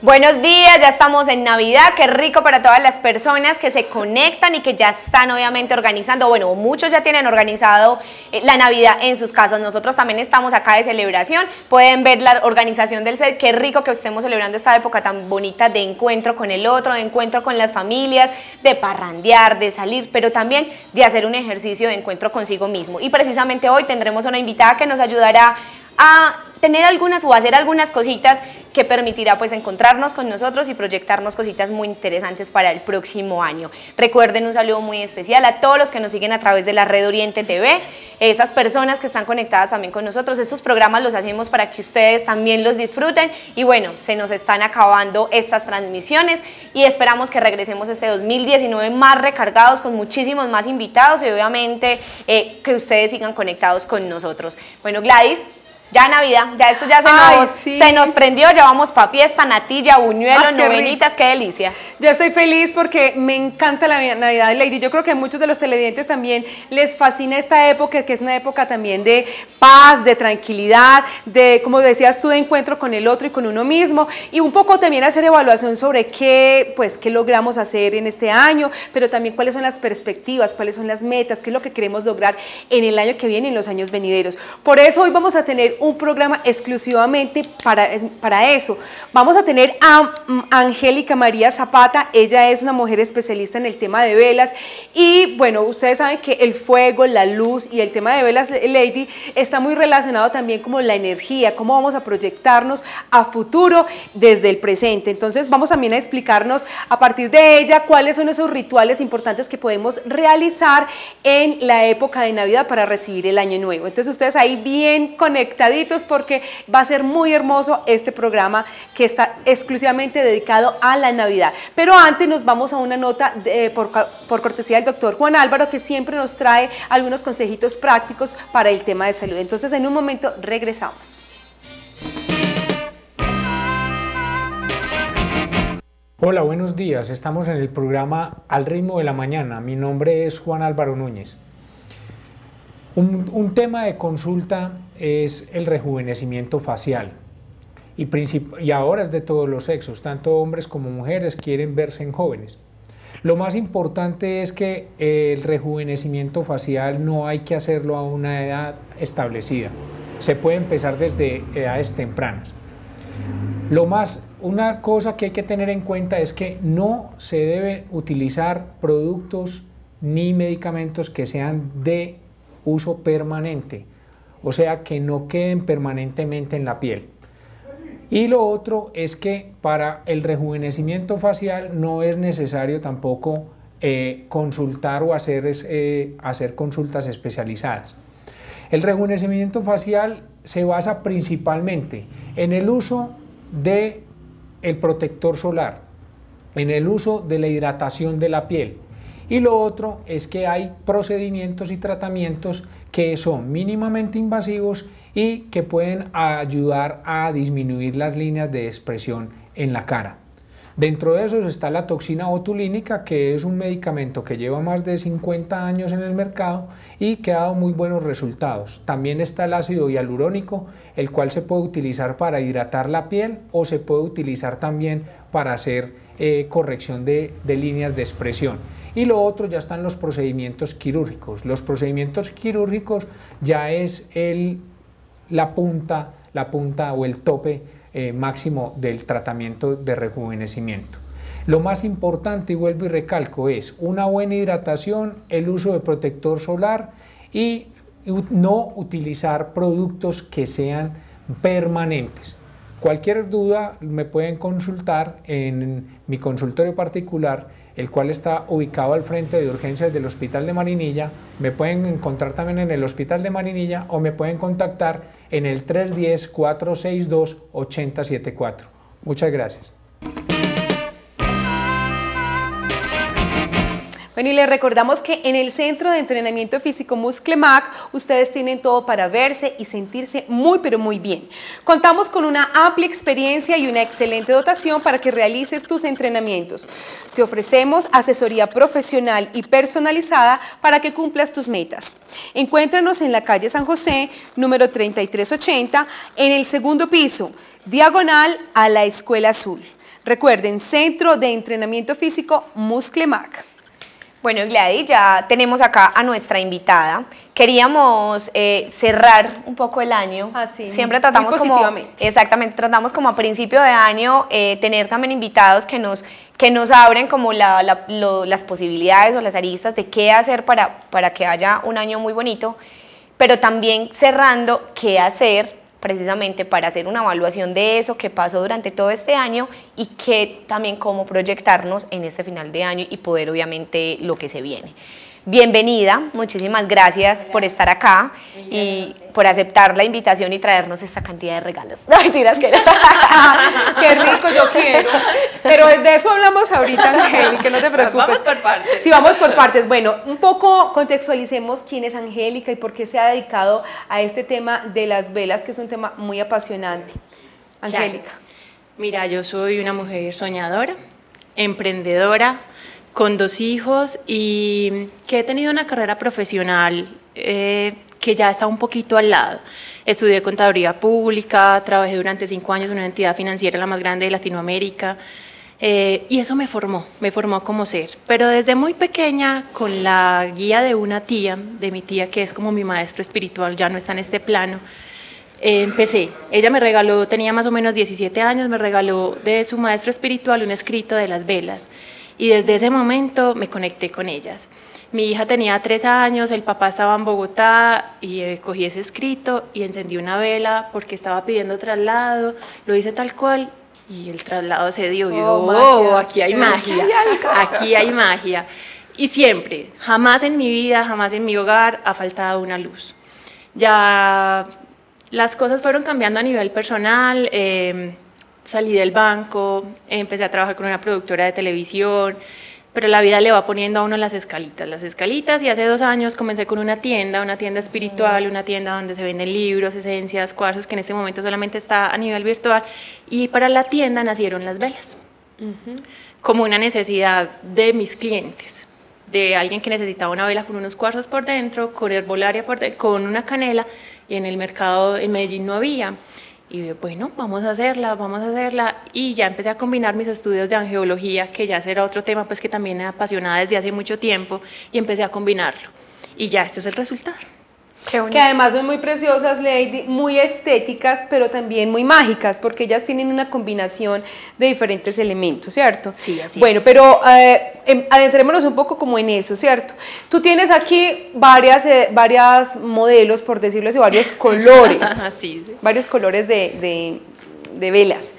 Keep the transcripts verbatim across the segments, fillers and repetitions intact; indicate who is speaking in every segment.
Speaker 1: Buenos días, ya estamos en Navidad, qué rico para todas las personas que se conectan y que ya están obviamente organizando, bueno, muchos ya tienen organizado eh, la Navidad en sus casas, nosotros también estamos acá de celebración, pueden ver la organización del set, qué rico que estemos celebrando esta época tan bonita de encuentro con el otro, de encuentro con las familias, de parrandear, de salir, pero también de hacer un ejercicio de encuentro consigo mismo. Y precisamente hoy tendremos una invitada que nos ayudará a tener algunas o hacer algunas cositas que permitirá pues encontrarnos con nosotros y proyectarnos cositas muy interesantes para el próximo año. Recuerden un saludo muy especial a todos los que nos siguen a través de la Red Oriente T V, esas personas que están conectadas también con nosotros. Estos programas los hacemos para que ustedes también los disfruten y bueno, se nos están acabando estas transmisiones y esperamos que regresemos este dos mil diecinueve más recargados con muchísimos más invitados y obviamente eh, que ustedes sigan conectados con nosotros. Bueno, Gladys, ya Navidad, ya esto ya se,
Speaker 2: Ay,
Speaker 1: nos,
Speaker 2: sí.
Speaker 1: se nos prendió, ya vamos para fiesta, natilla, buñuelo,
Speaker 2: Ay, qué
Speaker 1: novenitas, qué delicia.
Speaker 2: Yo estoy feliz porque me encanta la Navidad, Lady. Yo creo que a muchos de los televidentes también les fascina esta época, que es una época también de paz, de tranquilidad, de, como decías tú, de encuentro con el otro y con uno mismo, y un poco también hacer evaluación sobre qué, pues, qué logramos hacer en este año, pero también cuáles son las perspectivas, cuáles son las metas, qué es lo que queremos lograr en el año que viene y en los años venideros. Por eso hoy vamos a tener un programa exclusivamente para, para eso. Vamos a tener a Angélica María Zapata, ella es una mujer especialista en el tema de velas y bueno, ustedes saben que el fuego, la luz y el tema de velas, Lady, está muy relacionado también como la energía, cómo vamos a proyectarnos a futuro desde el presente. Entonces vamos también a explicarnos a partir de ella cuáles son esos rituales importantes que podemos realizar en la época de Navidad para recibir el año nuevo. Entonces ustedes ahí bien conectaditos porque va a ser muy hermoso este programa que está exclusivamente dedicado a la Navidad. Pero antes nos vamos a una nota de, por, por cortesía del doctor Juan Álvaro, que siempre nos trae algunos consejitos prácticos para el tema de salud. Entonces en un momento regresamos.
Speaker 3: Hola, buenos días. Estamos en el programa Al Ritmo de la Mañana. Mi nombre es Juan Álvaro Núñez. Un, un tema de consulta es el rejuvenecimiento facial y, y ahora es de todos los sexos, tanto hombres como mujeres quieren verse en jóvenes. Lo más importante es que el rejuvenecimiento facial no hay que hacerlo a una edad establecida, se puede empezar desde edades tempranas. Lo más, una cosa que hay que tener en cuenta es que no se deben utilizar productos ni medicamentos que sean de uso permanente, o sea que no queden permanentemente en la piel. Y lo otro es que para el rejuvenecimiento facial no es necesario tampoco eh, consultar o hacer, eh, hacer consultas especializadas. El rejuvenecimiento facial se basa principalmente en el uso del protector solar, en el uso de la hidratación de la piel. Y lo otro es que hay procedimientos y tratamientos que son mínimamente invasivos y que pueden ayudar a disminuir las líneas de expresión en la cara. Dentro de esos está la toxina botulínica, que es un medicamento que lleva más de cincuenta años en el mercado y que ha dado muy buenos resultados. También está el ácido hialurónico, el cual se puede utilizar para hidratar la piel o se puede utilizar también para hacer eh, corrección de, de líneas de expresión. Y lo otro ya están los procedimientos quirúrgicos. Los procedimientos quirúrgicos ya es el, la punta, la punta o el tope eh, máximo del tratamiento de rejuvenecimiento. Lo más importante, y vuelvo y recalco, es una buena hidratación, el uso de protector solar y no utilizar productos que sean permanentes. Cualquier duda me pueden consultar en mi consultorio particular, el cual está ubicado al frente de urgencias del Hospital de Marinilla. Me pueden encontrar también en el Hospital de Marinilla o me pueden contactar en el tres uno cero, cuatro seis dos, ocho cero siete cuatro. Muchas gracias.
Speaker 2: Bueno, y les recordamos que en el Centro de Entrenamiento Físico Musclemac ustedes tienen todo para verse y sentirse muy pero muy bien. Contamos con una amplia experiencia y una excelente dotación para que realices tus entrenamientos. Te ofrecemos asesoría profesional y personalizada para que cumplas tus metas. Encuéntranos en la calle San José, número treinta y tres ochenta, en el segundo piso, diagonal a la Escuela Azul. Recuerden, Centro de Entrenamiento Físico Musclemac.
Speaker 1: Bueno, Gladys, ya tenemos acá a nuestra invitada. Queríamos eh, cerrar un poco el año.
Speaker 2: Así,
Speaker 1: Siempre tratamos
Speaker 2: muy positivamente.
Speaker 1: Como, exactamente, tratamos como a principio de año eh, tener también invitados que nos, que nos abren como la, la, lo, las posibilidades o las aristas de qué hacer para, para que haya un año muy bonito, pero también cerrando qué hacer precisamente para hacer una evaluación de eso que pasó durante todo este año y que también cómo proyectarnos en este final de año y poder obviamente lo que se viene. Bienvenida, muchísimas gracias por estar acá y por aceptar la invitación y traernos esta cantidad de regalos. No, mentiras que no.
Speaker 2: Qué rico, yo quiero. Pero de eso hablamos ahorita, Angélica, no te preocupes.
Speaker 4: Vamos por partes.
Speaker 2: Sí, vamos por partes. Bueno, un poco contextualicemos quién es Angélica y por qué se ha dedicado a este tema de las velas, que es un tema muy apasionante. Angélica.
Speaker 4: Claro. Mira, yo soy una mujer soñadora, emprendedora, con dos hijos y que he tenido una carrera profesional eh, que ya está un poquito al lado. Estudié contaduría pública, trabajé durante cinco años en una entidad financiera la más grande de Latinoamérica eh, y eso me formó, me formó como ser. Pero desde muy pequeña, con la guía de una tía, de mi tía que es como mi maestro espiritual, ya no está en este plano, Eh, empecé, ella me regaló, tenía más o menos diecisiete años, me regaló de su maestro espiritual un escrito de las velas y desde ese momento me conecté con ellas. Mi hija tenía tres años, el papá estaba en Bogotá y eh, cogí ese escrito y encendí una vela porque estaba pidiendo traslado, lo hice tal cual y el traslado se dio. Y yo,
Speaker 2: Oh,
Speaker 4: oh, aquí hay magia, aquí hay magia. Y siempre, jamás en mi vida, jamás en mi hogar ha faltado una luz. Ya las cosas fueron cambiando a nivel personal, eh, salí del banco, empecé a trabajar con una productora de televisión, pero la vida le va poniendo a uno las escalitas, las escalitas, y hace dos años comencé con una tienda, una tienda espiritual, una tienda donde se venden libros, esencias, cuarzos, que en este momento solamente está a nivel virtual, y para la tienda nacieron las velas, uh-huh. como una necesidad de mis clientes, de alguien que necesitaba una vela con unos cuarzos por dentro, con herbolaria por dentro, con una canela, y en el mercado en Medellín no había. Y bueno, vamos a hacerla, vamos a hacerla. Y ya empecé a combinar mis estudios de angeología, que ya será otro tema pues que también me apasionaba desde hace mucho tiempo, y empecé a combinarlo. Y ya este es el resultado.
Speaker 2: Qué bonito. Que además son muy preciosas, Lady, muy estéticas, pero también muy mágicas, porque ellas tienen una combinación de diferentes elementos, ¿cierto?
Speaker 4: Sí, así
Speaker 2: Bueno,
Speaker 4: es.
Speaker 2: pero eh, adentrémonos un poco como en eso, ¿cierto? Tú tienes aquí varias, eh, varias modelos, por decirlo así, varios colores,
Speaker 4: sí, sí.
Speaker 2: varios colores de, de, de velas.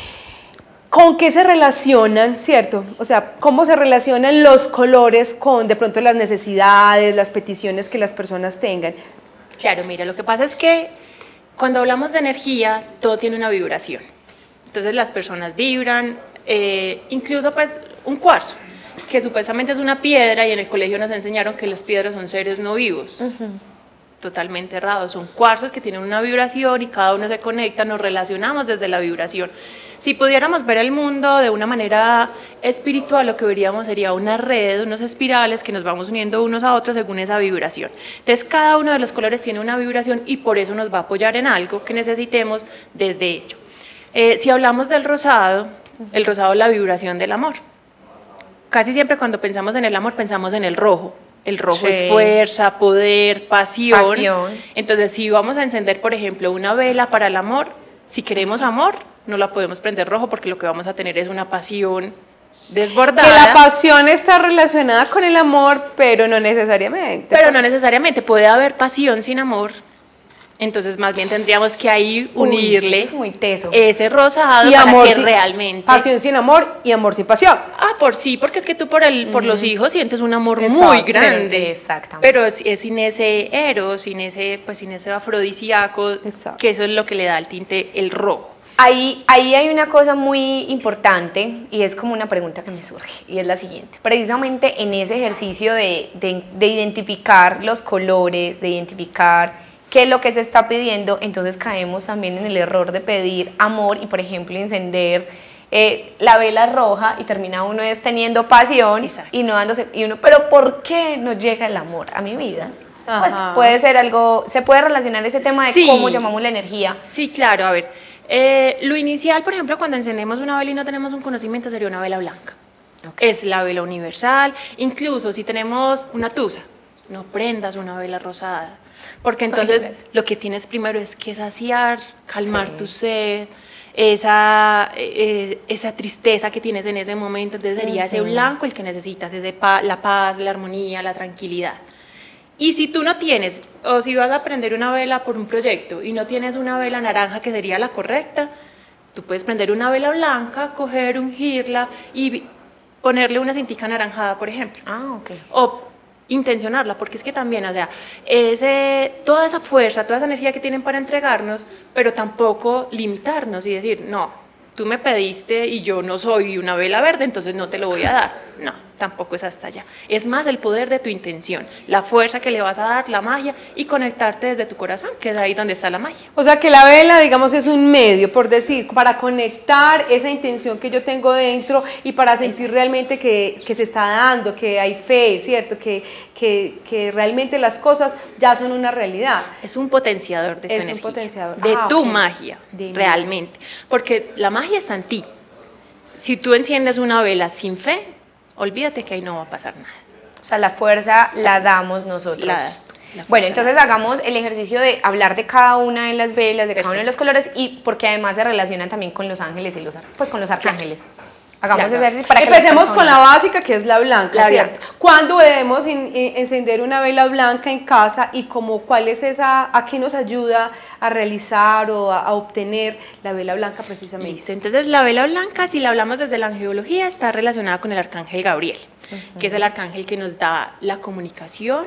Speaker 2: ¿Con qué se relacionan, cierto? O sea, ¿cómo se relacionan los colores con de pronto las necesidades, las peticiones que las personas tengan?
Speaker 4: Claro, mira, lo que pasa es que cuando hablamos de energía, todo tiene una vibración. Entonces las personas vibran, eh, incluso pues un cuarzo, que supuestamente es una piedra y en el colegio nos enseñaron que las piedras son seres no vivos. Uh-huh. Totalmente errado, son cuarzos que tienen una vibración y cada uno se conecta, nos relacionamos desde la vibración. Si pudiéramos ver el mundo de una manera espiritual, lo que veríamos sería una red, unos espirales que nos vamos uniendo unos a otros según esa vibración. Entonces cada uno de los colores tiene una vibración y por eso nos va a apoyar en algo que necesitemos desde ello. Eh, si hablamos del rosado, el rosado es la vibración del amor. Casi siempre cuando pensamos en el amor pensamos en el rojo. El rojo sí. es fuerza, poder, pasión. pasión. Entonces, si vamos a encender, por ejemplo, una vela para el amor, si queremos amor, no la podemos prender rojo porque lo que vamos a tener es una pasión desbordada.
Speaker 2: Que la pasión está relacionada con el amor, pero no necesariamente.
Speaker 4: Pero no necesariamente. Puede haber pasión sin amor. Entonces, más bien tendríamos que ahí unirle
Speaker 1: Uy, es muy teso.
Speaker 4: ese rosado
Speaker 2: y
Speaker 4: para
Speaker 2: amor
Speaker 4: que
Speaker 2: sin,
Speaker 4: realmente...
Speaker 2: Pasión sin amor y amor sin pasión.
Speaker 4: Ah, por sí, porque es que tú por, el, por mm. los hijos sientes un amor
Speaker 2: Exacto,
Speaker 4: muy grande.
Speaker 1: Exactamente.
Speaker 4: Pero es, es sin ese eros, sin ese, pues, sin ese afrodisíaco, Exacto. que eso es lo que le da el tinte, el rojo.
Speaker 1: Ahí, ahí hay una cosa muy importante y es como una pregunta que me surge y es la siguiente. Precisamente en ese ejercicio de, de, de identificar los colores, de identificar qué es lo que se está pidiendo, entonces caemos también en el error de pedir amor y, por ejemplo, encender eh, la vela roja y termina uno es teniendo pasión Exacto. y no dándose, y uno, pero ¿por qué no llega el amor a mi vida? Ajá. Pues puede ser algo, se puede relacionar ese tema de
Speaker 4: sí.
Speaker 1: cómo llamamos la energía.
Speaker 4: Sí, claro, a ver, Eh, lo inicial, por ejemplo, cuando encendemos una vela y no tenemos un conocimiento, sería una vela blanca. Okay. Es la vela universal. Incluso si tenemos una tusa, no prendas una vela rosada, porque entonces Ay, lo que tienes primero es que saciar, calmar sí. tu sed, esa, eh, esa tristeza que tienes en ese momento. Entonces sería uh-huh. ese blanco el que necesitas, ese pa la paz, la armonía, la tranquilidad. Y si tú no tienes, o si vas a prender una vela por un proyecto y no tienes una vela naranja que sería la correcta, tú puedes prender una vela blanca, coger, ungirla y ponerle una cintica anaranjada, por ejemplo.
Speaker 1: Ah, ok.
Speaker 4: O intencionarla, porque es que también, o sea, es eh, toda esa fuerza, toda esa energía que tienen para entregarnos, pero tampoco limitarnos y decir, no, tú me pediste y yo no soy una vela verde, entonces no te lo voy a dar. No, tampoco es hasta allá. Es más el poder de tu intención, la fuerza que le vas a dar, la magia, y conectarte desde tu corazón, que es ahí donde está la magia.
Speaker 2: O sea que la vela, digamos, es un medio, por decir, para conectar esa intención que yo tengo dentro y para sentir realmente que, que se está dando, que hay fe, ¿cierto? Que, que, que realmente las cosas ya son una realidad.
Speaker 4: Es un potenciador de tu
Speaker 2: es
Speaker 4: energía,
Speaker 2: un potenciador.
Speaker 4: de
Speaker 2: ah,
Speaker 4: tu
Speaker 2: okay.
Speaker 4: magia,
Speaker 2: de
Speaker 4: realmente. Porque la magia está en ti. Si tú enciendes una vela sin fe, olvídate que ahí no va a pasar nada.
Speaker 1: O sea, la fuerza la damos nosotros.
Speaker 4: La das tú. La
Speaker 1: bueno, entonces hagamos el ejercicio de hablar de cada una de las velas, de Perfecto. Cada uno de los colores, y porque además se relacionan también con los ángeles y los pues con los arcángeles. Claro. Hagamos claro. ese ejercicio para que
Speaker 2: empecemos con la básica, que es la blanca,
Speaker 1: la
Speaker 2: ¿cierto?
Speaker 1: blanca.
Speaker 2: ¿Cuándo debemos in, in, encender una vela blanca en casa y cómo, cuál es esa, a qué nos ayuda a realizar o a, a obtener la vela blanca precisamente?
Speaker 4: Listo, entonces la vela blanca, si la hablamos desde la angeología, está relacionada con el arcángel Gabriel, uh-huh. que es el arcángel que nos da la comunicación,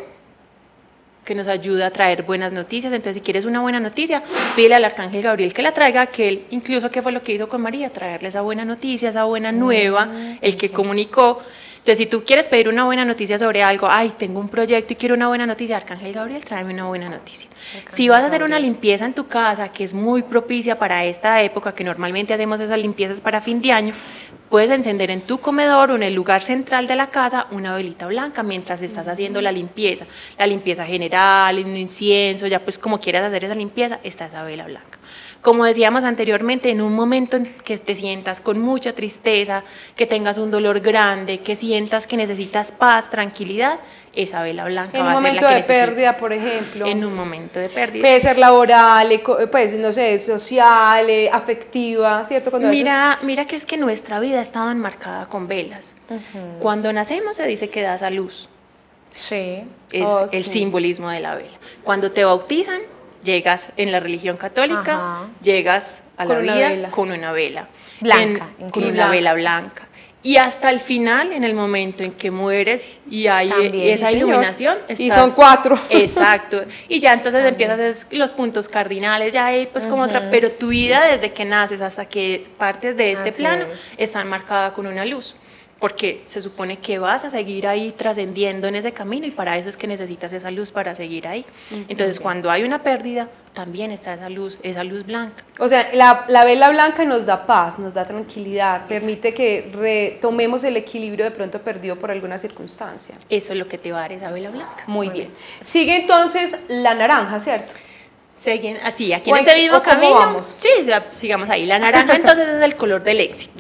Speaker 4: que nos ayuda a traer buenas noticias. Entonces, si quieres una buena noticia, pídele al arcángel Gabriel que la traiga, que él, incluso que fue lo que hizo con María, traerle esa buena noticia, esa buena nueva, mm, el que okay. comunicó. Entonces, si tú quieres pedir una buena noticia sobre algo, ay, tengo un proyecto y quiero una buena noticia, arcángel Gabriel, tráeme una buena noticia. Arcángel si vas a hacer Gabriel. Una limpieza en tu casa, que es muy propicia para esta época, que normalmente hacemos esas limpiezas para fin de año, puedes encender en tu comedor o en el lugar central de la casa una velita blanca mientras estás haciendo la limpieza, la limpieza general, un incienso, ya pues como quieras hacer esa limpieza, está esa vela blanca. Como decíamos anteriormente, en un momento en que te sientas con mucha tristeza, que tengas un dolor grande, que sientas que necesitas paz, tranquilidad, esa vela blanca va a ser la que necesitas.
Speaker 2: En un momento de pérdida, por ejemplo.
Speaker 4: En un momento de pérdida.
Speaker 2: Puede ser laboral, pues no sé, social, afectiva, ¿cierto? Cuando
Speaker 4: mira, veces... mira que es que nuestra vida estaba enmarcada con velas. Uh-huh. Cuando nacemos se dice que das a luz.
Speaker 1: Sí.
Speaker 4: Es oh, el sí. simbolismo de la vela. Cuando te bautizan, llegas en la religión católica, Ajá. llegas a la
Speaker 2: con
Speaker 4: vida
Speaker 2: una
Speaker 4: con una vela.
Speaker 1: Blanca.
Speaker 4: En, con una blanca. vela blanca. Y hasta el final, en el momento en que mueres y hay También, esa sí, iluminación.
Speaker 2: Estás, y son cuatro.
Speaker 4: Exacto. Y ya entonces También. empiezas a hacer los puntos cardinales, ya hay pues como uh-huh. otra, pero tu vida desde que naces hasta que partes de este Así plano es. está marcada con una luz. Porque se supone que vas a seguir ahí trascendiendo en ese camino y para eso es que necesitas esa luz para seguir ahí. Uh-huh. Entonces, cuando hay una pérdida, también está esa luz, esa luz blanca.
Speaker 2: O sea, la, la vela blanca nos da paz, nos da tranquilidad, Exacto. permite que retomemos el equilibrio de pronto perdido por alguna circunstancia.
Speaker 4: Eso es lo que te va a dar esa vela blanca.
Speaker 2: Muy, Muy bien. bien. Sigue entonces la naranja, ¿cierto?
Speaker 4: Siguen así, aquí en este mismo camino.
Speaker 2: Vamos?
Speaker 4: Sí, sigamos ahí. La naranja entonces es el color del éxito.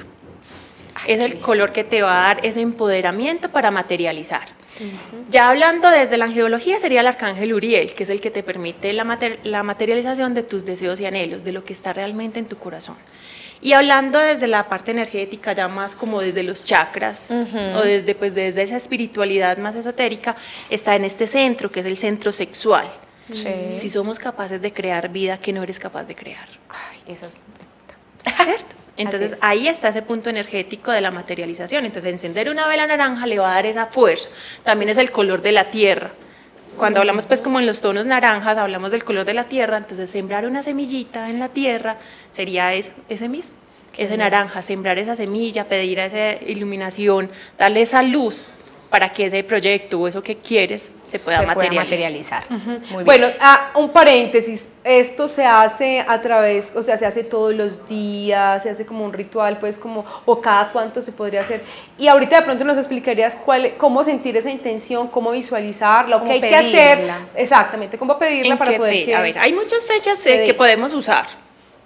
Speaker 4: Es el color que te va a dar ese empoderamiento para materializar. Uh-huh. Ya hablando desde la angeología sería el arcángel Uriel, que es el que te permite la, mater la materialización de tus deseos y anhelos, de lo que está realmente en tu corazón. Y hablando desde la parte energética, ya más como desde los chakras, uh-huh. o desde, pues, desde esa espiritualidad más esotérica, está en este centro, que es el centro sexual.
Speaker 1: Sí.
Speaker 4: Si somos capaces de crear vida, ¿qué no eres capaz de crear?
Speaker 1: Ay, esa es la pregunta.
Speaker 4: ¿Cierto? Entonces Así. ahí está ese punto energético de la materialización. Entonces encender una vela naranja le va a dar esa fuerza. También es el color de la tierra. Cuando hablamos pues como en los tonos naranjas, hablamos del color de la tierra, entonces sembrar una semillita en la tierra sería ese, ese mismo, ese naranja, sembrar esa semilla, pedir esa iluminación, darle esa luz para que ese proyecto o eso que quieres se pueda
Speaker 1: se
Speaker 4: materializar.
Speaker 1: Pueda materializar.
Speaker 2: Uh-huh. Bueno, ah, un paréntesis, esto se hace a través, o sea, se hace todos los días, se hace como un ritual, pues como, o cada cuánto se podría hacer. Y ahorita de pronto nos explicarías cuál, cómo sentir esa intención, cómo visualizarla, o qué hay pedirla. que hacer. Exactamente, cómo pedirla para poder que...
Speaker 4: A ver, hay muchas fechas eh, que podemos usar.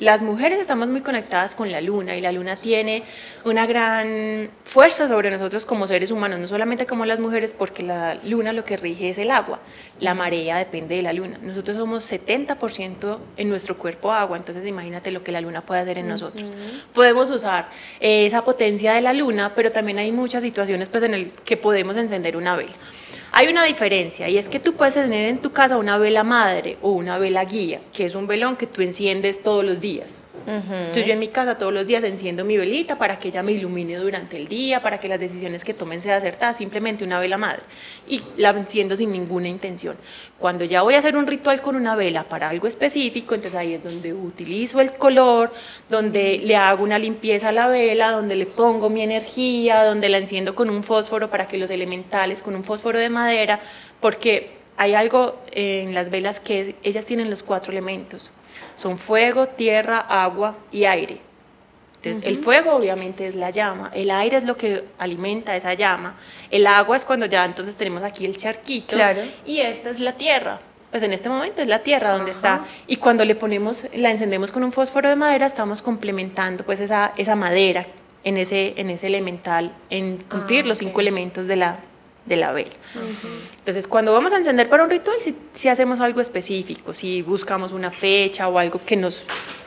Speaker 4: las mujeres estamos muy conectadas con la luna y la luna tiene una gran fuerza sobre nosotros como seres humanos, no solamente como las mujeres, porque la luna lo que rige es el agua, la marea depende de la luna. Nosotros somos setenta por ciento en nuestro cuerpo agua, entonces imagínate lo que la luna puede hacer en nosotros. Uh-huh. Podemos usar eh, esa potencia de la luna, pero también hay muchas situaciones pues, en las que podemos encender una vela. Hay una diferencia y es que tú puedes tener en tu casa una vela madre o una vela guía, que es un velón que tú enciendes todos los días. Uh-huh. Entonces yo en mi casa todos los días enciendo mi velita para que ella me ilumine durante el día, para que las decisiones que tomen sean acertadas, simplemente una vela madre. Y la enciendo sin ninguna intención. Cuando ya voy a hacer un ritual con una vela para algo específico, entonces ahí es donde utilizo el color, donde le hago una limpieza a la vela, donde le pongo mi energía, donde la enciendo con un fósforo para que los elementales, con un fósforo de madera, porque hay algo en las velas que es, ellas tienen los cuatro elementos. Son fuego, tierra, agua y aire. Entonces, uh-huh. el fuego obviamente es la llama, el aire es lo que alimenta esa llama, el agua es cuando ya entonces tenemos aquí el charquito,
Speaker 1: claro.
Speaker 4: y esta es la tierra. Pues en este momento es la tierra donde uh-huh. está, y cuando le ponemos, la encendemos con un fósforo de madera, estamos complementando pues esa, esa madera en ese, en ese elemental, en cumplir uh-huh. los cinco elementos de la de la vela. Uh-huh. Entonces, cuando vamos a encender para un ritual, si, si hacemos algo específico, si buscamos una fecha o algo que nos,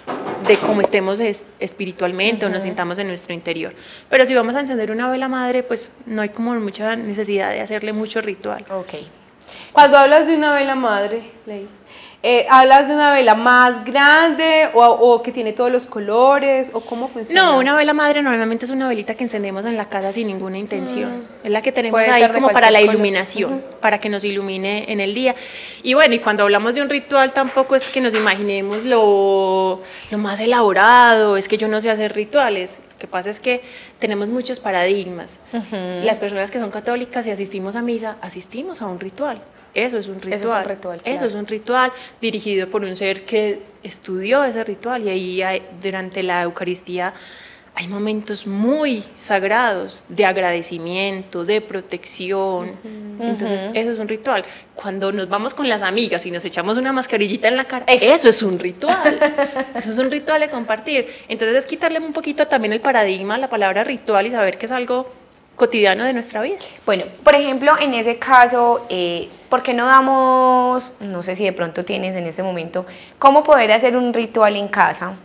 Speaker 4: de cómo estemos es, espiritualmente uh-huh. o nos sintamos en nuestro interior. Pero si vamos a encender una vela madre, pues no hay como mucha necesidad de hacerle mucho ritual.
Speaker 1: Ok.
Speaker 2: Cuando hablas de una vela madre, Ley, Eh, ¿hablas de una vela más grande o, o que tiene todos los colores o cómo funciona?
Speaker 4: No, una vela madre normalmente es una velita que encendemos en la casa sin ninguna intención. Mm. Es la que tenemos
Speaker 1: Puede
Speaker 4: ahí como para la
Speaker 1: color.
Speaker 4: iluminación,
Speaker 1: Uh-huh.
Speaker 4: para que nos ilumine en el día. Y bueno, y cuando hablamos de un ritual tampoco es que nos imaginemos lo, lo más elaborado, es que yo no sé hacer rituales. Lo que pasa es que tenemos muchos paradigmas. Uh-huh. Las personas que son católicas y asistimos a misa, asistimos a un ritual. Eso es un ritual. Eso es un ritual, claro. Eso es un ritual dirigido por un ser que estudió ese ritual y ahí hay, durante la Eucaristía hay momentos muy sagrados de agradecimiento, de protección. Uh-huh. Entonces, eso es un ritual. Cuando nos vamos con las amigas y nos echamos una mascarillita en la cara, eso, eso es un ritual. Eso es un ritual de compartir. Entonces, es quitarle un poquito también el paradigma a la palabra ritual y saber que es algo cotidiano de nuestra vida.
Speaker 1: Bueno, por ejemplo, en ese caso, eh, ¿por qué no damos, no sé si de pronto tienes en este momento, cómo poder hacer un ritual en casa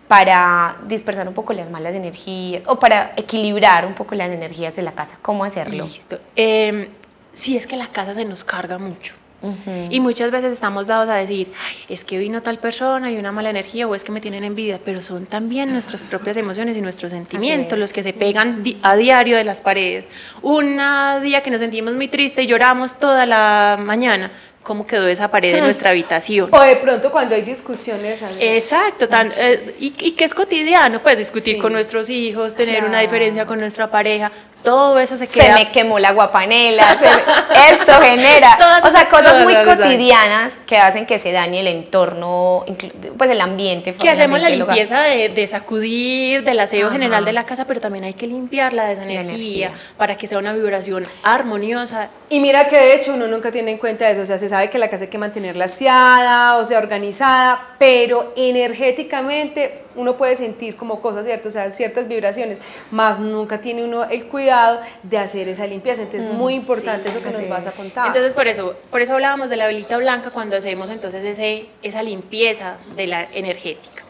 Speaker 1: para dispersar un poco las malas energías o para equilibrar un poco las energías de la casa? ¿Cómo hacerlo?
Speaker 4: Listo. Eh, sí, es que la casa se nos carga mucho. Uh-huh. Y muchas veces estamos dados a decir, ay, es que vino tal persona y una mala energía o es que me tienen envidia, pero son también nuestras propias emociones y nuestros sentimientos los que se pegan di- a diario de las paredes. Un día que nos sentimos muy tristes y lloramos toda la mañana, ¿cómo quedó esa pared de nuestra habitación?
Speaker 2: O de pronto cuando hay discusiones.
Speaker 4: Exacto, tan, eh, y, y que es cotidiano, pues discutir sí. con nuestros hijos, tener claro. una diferencia con nuestra pareja, todo eso se queda.
Speaker 1: Se me quemó la guapanela, se, eso genera, o sea, cosas, cosas muy cotidianas que hacen que se dañe el entorno, pues el ambiente.
Speaker 4: Que hacemos la limpieza de, de sacudir, del aseo Ajá. general de la casa, pero también hay que limpiarla de esa energía, energía para que sea una vibración armoniosa.
Speaker 2: Y mira que de hecho uno nunca tiene en cuenta eso, o sea, se sabe que la casa hay que mantenerla aseada, o sea, organizada, pero energéticamente uno puede sentir como cosas, ¿cierto? O sea, ciertas vibraciones, más nunca tiene uno el cuidado de hacer esa limpieza, entonces es muy importante sí, eso que nos vas a contar.
Speaker 4: Entonces por eso, por eso hablábamos de la velita blanca cuando hacemos entonces ese, esa limpieza de la energética.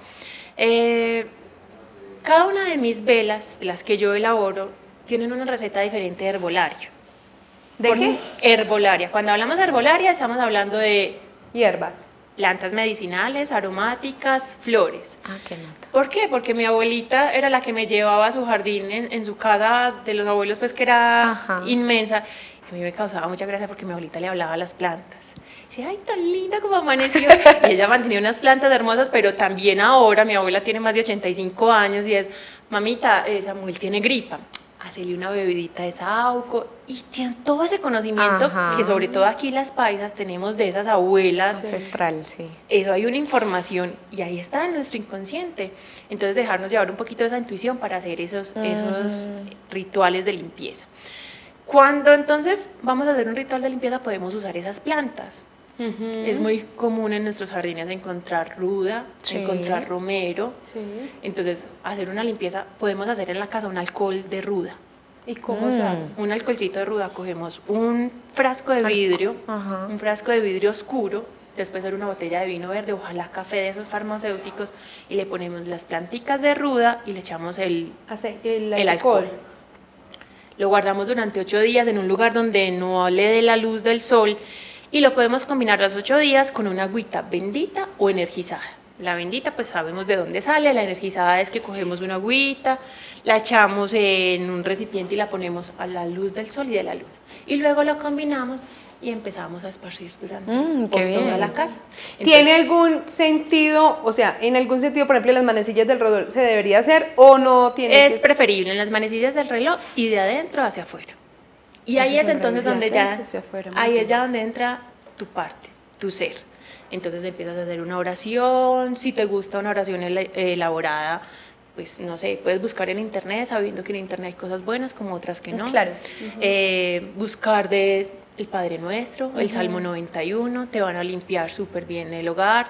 Speaker 4: Eh, cada una de mis velas, las que yo elaboro, tienen una receta diferente de herbolario.
Speaker 2: ¿De qué?
Speaker 4: Herbolaria. Cuando hablamos de herbolaria estamos hablando de
Speaker 2: hierbas,
Speaker 4: plantas medicinales, aromáticas, flores.
Speaker 1: Ah, qué nota.
Speaker 4: ¿Por qué? Porque mi abuelita era la que me llevaba a su jardín en, en su casa de los abuelos, pues que era Ajá. inmensa. A mí me causaba mucha gracia porque mi abuelita le hablaba a las plantas. Decía, ay, tan linda como amaneció. Y ella mantenía unas plantas hermosas, pero también ahora mi abuela tiene más de ochenta y cinco años y es, mamita, eh, Samuel tiene gripa. Hacerle una bebidita de saúco y tienen todo ese conocimiento Ajá. que sobre todo aquí las paisas tenemos de esas abuelas
Speaker 1: ancestral, sí.
Speaker 4: Eso hay una información y ahí está en nuestro inconsciente. Entonces dejarnos llevar un poquito de esa intuición para hacer esos, uh-huh. esos rituales de limpieza. Cuando entonces vamos a hacer un ritual de limpieza podemos usar esas plantas.
Speaker 2: Ujú.
Speaker 4: Es muy común en nuestros jardines encontrar ruda,
Speaker 1: Sí.
Speaker 4: encontrar romero.
Speaker 2: Sí.
Speaker 4: Entonces, hacer una limpieza, podemos hacer en la casa un alcohol de ruda.
Speaker 2: ¿Y cómo se hace?
Speaker 4: Un alcoholcito de ruda, cogemos un frasco de vidrio,
Speaker 1: Ajá.
Speaker 4: un frasco de vidrio oscuro, después hacer una botella de vino verde, ojalá café de esos farmacéuticos, y le ponemos las planticas de ruda y le echamos el,
Speaker 2: Hace el,
Speaker 4: el
Speaker 2: alcohol.
Speaker 4: alcohol. Lo guardamos durante ocho días en un lugar donde no le dé la luz del sol y lo podemos combinar los ocho días con una agüita bendita o energizada. La bendita pues sabemos de dónde sale, la energizada es que cogemos una agüita, la echamos en un recipiente y la ponemos a la luz del sol y de la luna. Y luego lo combinamos y empezamos a esparcir durante
Speaker 1: Mm,
Speaker 4: por
Speaker 1: qué
Speaker 4: toda
Speaker 1: bien.
Speaker 4: la casa.
Speaker 2: ¿Tiene
Speaker 4: Entonces,
Speaker 2: algún sentido, o sea, en algún sentido, por ejemplo, las manecillas del reloj se debería hacer o no tiene
Speaker 4: es
Speaker 2: que
Speaker 4: preferible en las manecillas del reloj y de adentro hacia afuera. Y ahí
Speaker 2: Hacia
Speaker 4: es
Speaker 2: afuera,
Speaker 4: entonces
Speaker 2: desde
Speaker 4: donde ya,
Speaker 2: adentro hacia afuera, muy
Speaker 4: ahí
Speaker 2: bien.
Speaker 4: es ya donde entra tu parte, tu ser. Entonces empiezas a hacer una oración, si te gusta una oración ele- elaborada, pues no sé, puedes buscar en internet, sabiendo que en internet hay cosas buenas como otras que no.
Speaker 1: Claro.
Speaker 4: Eh, buscar de el Padre Nuestro, el Salmo noventa y uno, te van a limpiar súper bien el hogar.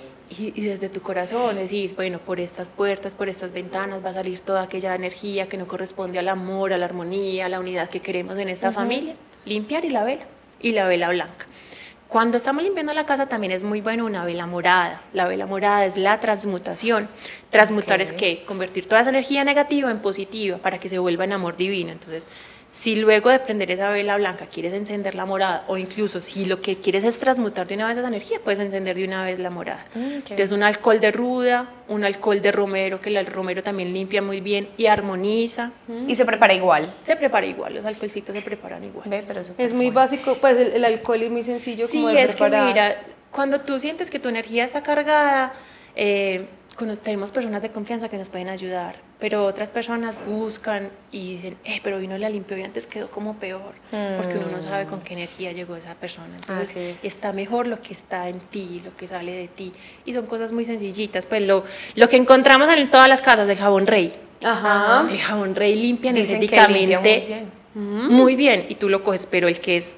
Speaker 4: Y, y desde tu corazón decir, bueno, por estas puertas, por estas ventanas va a salir toda aquella energía que no corresponde al amor, a la armonía, a la unidad que queremos en esta familia. Limpiar y la vela, y la vela blanca. Cuando estamos limpiando la casa también es muy bueno una vela morada. La vela morada es la transmutación. Transmutar
Speaker 1: Ok.
Speaker 4: es que convertir toda esa energía negativa en positiva para que se vuelva en amor divino. Entonces, si luego de prender esa vela blanca quieres encender la morada, o incluso si lo que quieres es transmutar de una vez esa energía, puedes encender de una vez la morada.
Speaker 1: Mm, qué
Speaker 4: Entonces, un alcohol de ruda, un alcohol de romero, que el romero también limpia muy bien y armoniza.
Speaker 1: Y se prepara igual.
Speaker 4: Se prepara igual, los alcoholcitos se preparan igual.
Speaker 1: Ve, pero súper
Speaker 2: Es muy
Speaker 1: bueno.
Speaker 2: básico, pues el, el alcohol es muy sencillo
Speaker 4: Sí,
Speaker 2: como de
Speaker 4: es
Speaker 2: preparar.
Speaker 4: que mira, cuando tú sientes que tu energía está cargada, eh, cono- tenemos personas de confianza que nos pueden ayudar, pero otras personas buscan y dicen, eh, pero vino la limpió y antes quedó como peor, porque uno no sabe con qué energía llegó esa persona. Entonces
Speaker 2: Así es.
Speaker 4: está mejor lo que está en ti, lo que sale de ti, y son cosas muy sencillitas. Pues lo, lo que encontramos en todas las casas del jabón rey.
Speaker 2: Ajá.
Speaker 4: El jabón rey limpia
Speaker 1: Dicen que
Speaker 4: energéticamente
Speaker 1: limpia muy bien.
Speaker 4: muy bien, y tú lo coges, pero el que es,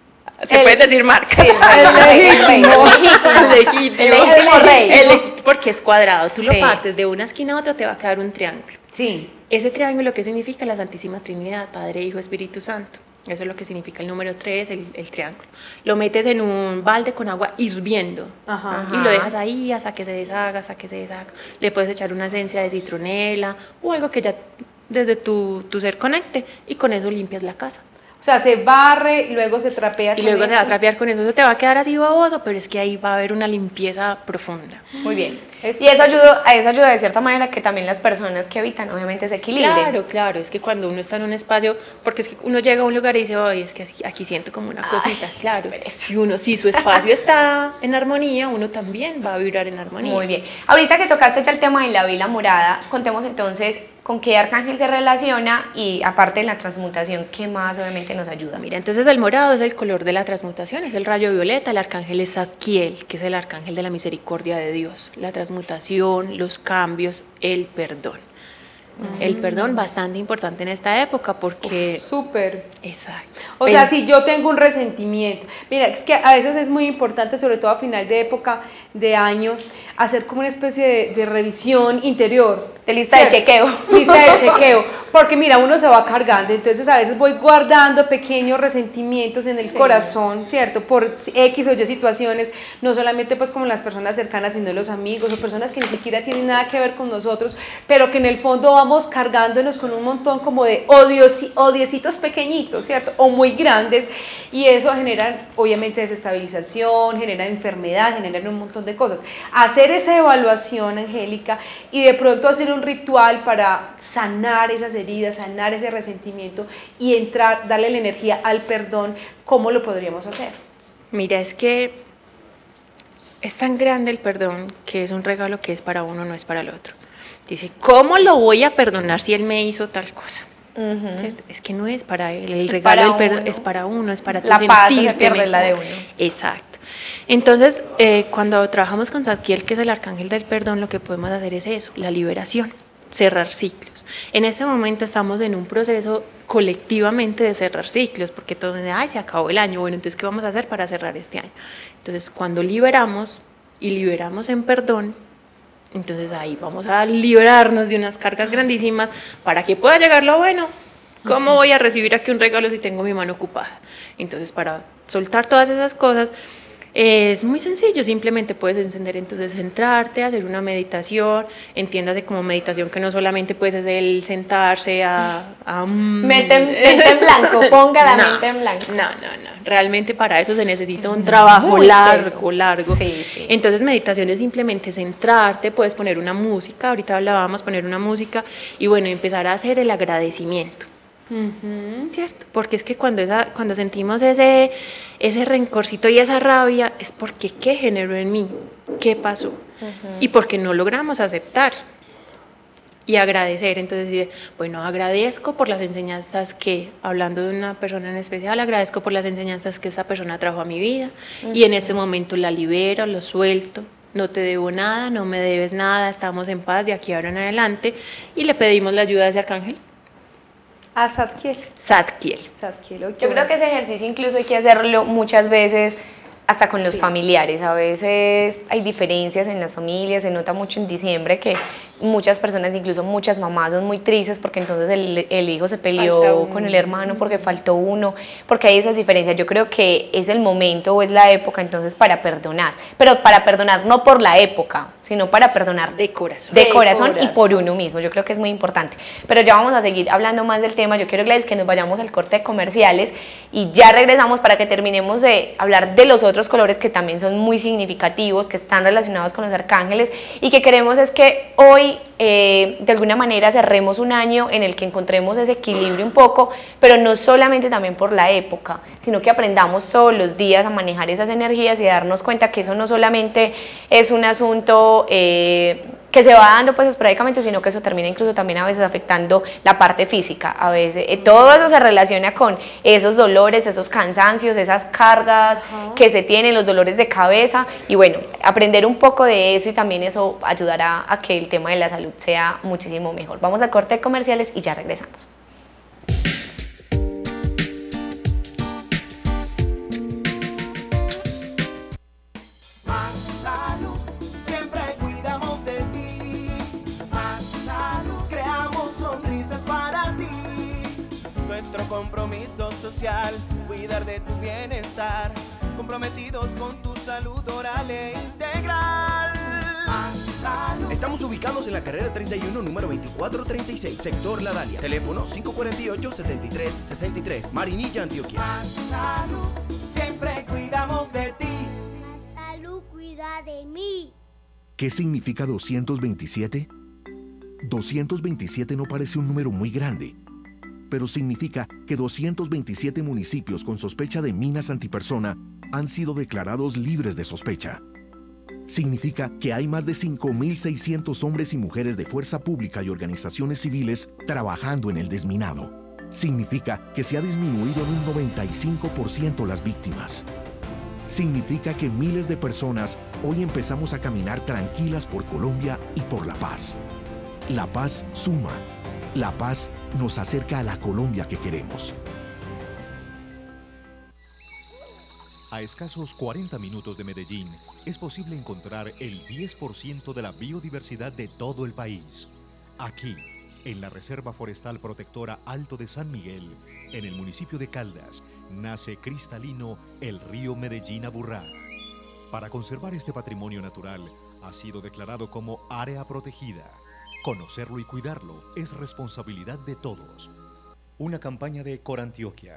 Speaker 4: se
Speaker 2: El-
Speaker 4: puede decir marca.
Speaker 1: Sí, el rey, el rey, el
Speaker 4: El legítimo.
Speaker 1: El legítimo rey.
Speaker 4: El legítimo, porque es cuadrado. Tú
Speaker 1: Sí.
Speaker 4: lo partes de una esquina a otra, te va a quedar un triángulo.
Speaker 2: Sí.
Speaker 4: Ese triángulo, ¿qué significa? La Santísima Trinidad, Padre, Hijo, Espíritu Santo. Eso es lo que significa el número tres, el, el triángulo. Lo metes en un balde con agua hirviendo.
Speaker 2: Ajá.
Speaker 4: Y lo dejas ahí hasta que se deshaga, hasta que se deshaga. Le puedes echar una esencia de citronela o algo que ya desde tu, tu ser conecte, y con eso limpias la casa.
Speaker 2: O sea, se barre y luego se trapea
Speaker 4: Y
Speaker 2: con
Speaker 4: luego se va a
Speaker 2: eso.
Speaker 4: trapear con eso, eso te va a quedar así baboso, pero es que ahí va a haber una limpieza profunda.
Speaker 1: Muy bien.
Speaker 2: Es-
Speaker 1: Y eso ayuda, a eso ayuda de cierta manera que también las personas que habitan obviamente se equilibren.
Speaker 4: Claro, claro, es que cuando uno está en un espacio, porque es que uno llega a un lugar y dice, ay, es que así- aquí siento como una cosita, claro, si uno, si su espacio está en armonía, uno también va a vibrar en armonía.
Speaker 1: Muy bien. Ahorita que tocaste ya el tema de la vela morada, contemos entonces con qué arcángel se relaciona y aparte de la transmutación, ¿qué más obviamente nos ayuda?
Speaker 4: Mira, entonces el morado es el color de la transmutación, es el rayo violeta, el arcángel es Zadkiel, que es el arcángel de la misericordia de Dios, la transmutación, los cambios, el perdón. El perdón bastante importante en esta época porque...
Speaker 2: Súper.
Speaker 4: Exacto.
Speaker 2: O sea, si yo tengo un resentimiento, mira, es que a veces es muy importante, sobre todo a final de época, de año, hacer como una especie de, de revisión interior.
Speaker 1: De lista de chequeo.
Speaker 2: Lista de chequeo, porque mira, uno se va cargando, entonces a veces voy guardando pequeños resentimientos en el
Speaker 1: Sí.
Speaker 2: corazón, ¿cierto? Por X o Y situaciones, no solamente pues como las personas cercanas, sino los amigos o personas que ni siquiera tienen nada que ver con nosotros, pero que en el fondo vamos cargándonos con un montón como de odios, odiecitos pequeñitos, ¿cierto? O muy grandes, y eso genera obviamente desestabilización, genera enfermedad, genera un montón de cosas. Hacer esa evaluación, Angélica, y de pronto hacer un ritual para sanar esas heridas, sanar ese resentimiento y entrar, darle la energía al perdón, ¿cómo lo podríamos hacer?
Speaker 4: Mira, es que es tan grande el perdón que es un regalo que es para uno, no es para el otro. Dice, ¿cómo lo voy a perdonar si él me hizo tal cosa? ¿Cierto? Es que no es para él, el
Speaker 1: Es
Speaker 4: regalo
Speaker 1: para
Speaker 4: del perdón
Speaker 1: uno.
Speaker 4: es para uno, es para tu
Speaker 1: La paz se
Speaker 4: sentirte
Speaker 1: pierde la de
Speaker 4: mejor.
Speaker 1: uno.
Speaker 4: Exacto. Entonces, eh, cuando trabajamos con Zadkiel, que es el arcángel del perdón, lo que podemos hacer es eso, la liberación, cerrar ciclos. En este momento estamos en un proceso colectivamente de cerrar ciclos, porque todos dicen, ay, se acabó el año, bueno, entonces, ¿qué vamos a hacer para cerrar este año? Entonces, cuando liberamos y liberamos en perdón, entonces ahí vamos a liberarnos de unas cargas grandísimas para que pueda llegar lo bueno. ¿Cómo voy a recibir aquí un regalo si tengo mi mano ocupada? Entonces, para soltar todas esas cosas, es muy sencillo, simplemente puedes encender, entonces centrarte, hacer una meditación, entiéndase como meditación que no solamente puedes hacer el sentarse a... a um,
Speaker 1: mente, en, mente en blanco, ponga la
Speaker 4: no,
Speaker 1: mente en blanco.
Speaker 4: No, no, no, realmente para eso se necesita es un trabajo largo, largo.
Speaker 1: Sí, sí.
Speaker 4: Entonces meditación es simplemente centrarte, puedes poner una música, ahorita hablábamos, poner una música y bueno, empezar a hacer el agradecimiento. Uh-huh. ¿Cierto? Porque es que cuando, esa, cuando sentimos ese, ese rencorcito y esa rabia es porque ¿qué generó en mí? ¿Qué pasó? Uh-huh. Y porque no logramos aceptar y agradecer. Entonces, bueno, agradezco por las enseñanzas que, hablando de una persona en especial, agradezco por las enseñanzas que esa persona trajo a mi vida. Uh-huh. Y en este momento la libero, lo suelto. No te debo nada, no me debes nada, estamos en paz de aquí ahora en adelante. Y le pedimos la ayuda de ese arcángel.
Speaker 2: A Zadkiel.
Speaker 4: Zadkiel.
Speaker 2: Zadkiel, okay.
Speaker 1: Yo creo que ese ejercicio incluso hay que hacerlo muchas veces hasta con los sí. familiares. A veces hay diferencias en las familias, se nota mucho en diciembre que muchas personas, incluso muchas mamás, son muy tristes porque entonces el, el hijo se peleó con el hermano porque faltó uno, porque hay esas diferencias. Yo creo que es el momento o es la época entonces para perdonar, pero para perdonar no por la época, sino para perdonar
Speaker 4: de corazón.
Speaker 1: De, de corazón, corazón y por uno mismo. Yo creo que es muy importante. Pero ya vamos a seguir hablando más del tema. Yo quiero, Gladys, que nos vayamos al corte de comerciales y ya regresamos para que terminemos de hablar de los otros colores que también son muy significativos, que están relacionados con los arcángeles y que queremos es que hoy eh, de alguna manera cerremos un año en el que encontremos ese equilibrio un poco, pero no solamente también por la época, sino que aprendamos todos los días a manejar esas energías y darnos cuenta que eso no solamente es un asunto eh, que se va dando pues esporádicamente, sino que eso termina incluso también a veces afectando la parte física. A veces eh, todo eso se relaciona con esos dolores, esos cansancios, esas cargas uh-huh. que se tienen, los dolores de cabeza y bueno, aprender un poco de eso y también eso ayudará a que el tema de la salud sea muchísimo mejor. Vamos al corte de comerciales y ya regresamos.
Speaker 5: Nuestro compromiso social, cuidar de tu bienestar, comprometidos con tu salud oral e integral.
Speaker 6: Estamos ubicados en la carrera treinta y uno, número veinticuatro treinta y seis, sector La Dalia. Teléfono cinco cuatro ocho, siete tres seis tres, Marinilla, Antioquia.
Speaker 5: Más salud, siempre cuidamos de ti.
Speaker 7: Más salud cuida de mí.
Speaker 8: ¿Qué significa doscientos veintisiete? doscientos veintisiete no parece un número muy grande, pero significa que doscientos veintisiete municipios con sospecha de minas antipersona han sido declarados libres de sospecha. Significa que hay más de cinco mil seiscientos hombres y mujeres de fuerza pública y organizaciones civiles trabajando en el desminado. Significa que se ha disminuido en un noventa y cinco por ciento las víctimas. Significa que miles de personas hoy empezamos a caminar tranquilas por Colombia y por la paz. La paz suma. La paz nos acerca a la Colombia que queremos.
Speaker 9: A escasos cuarenta minutos de Medellín, es posible encontrar el diez por ciento de la biodiversidad de todo el país. Aquí, en la Reserva Forestal Protectora Alto de San Miguel, en el municipio de Caldas, nace cristalino el río Medellín-Aburrá. Para conservar este patrimonio natural, ha sido declarado como área protegida. Conocerlo y cuidarlo es responsabilidad de todos. Una campaña de Corantioquia.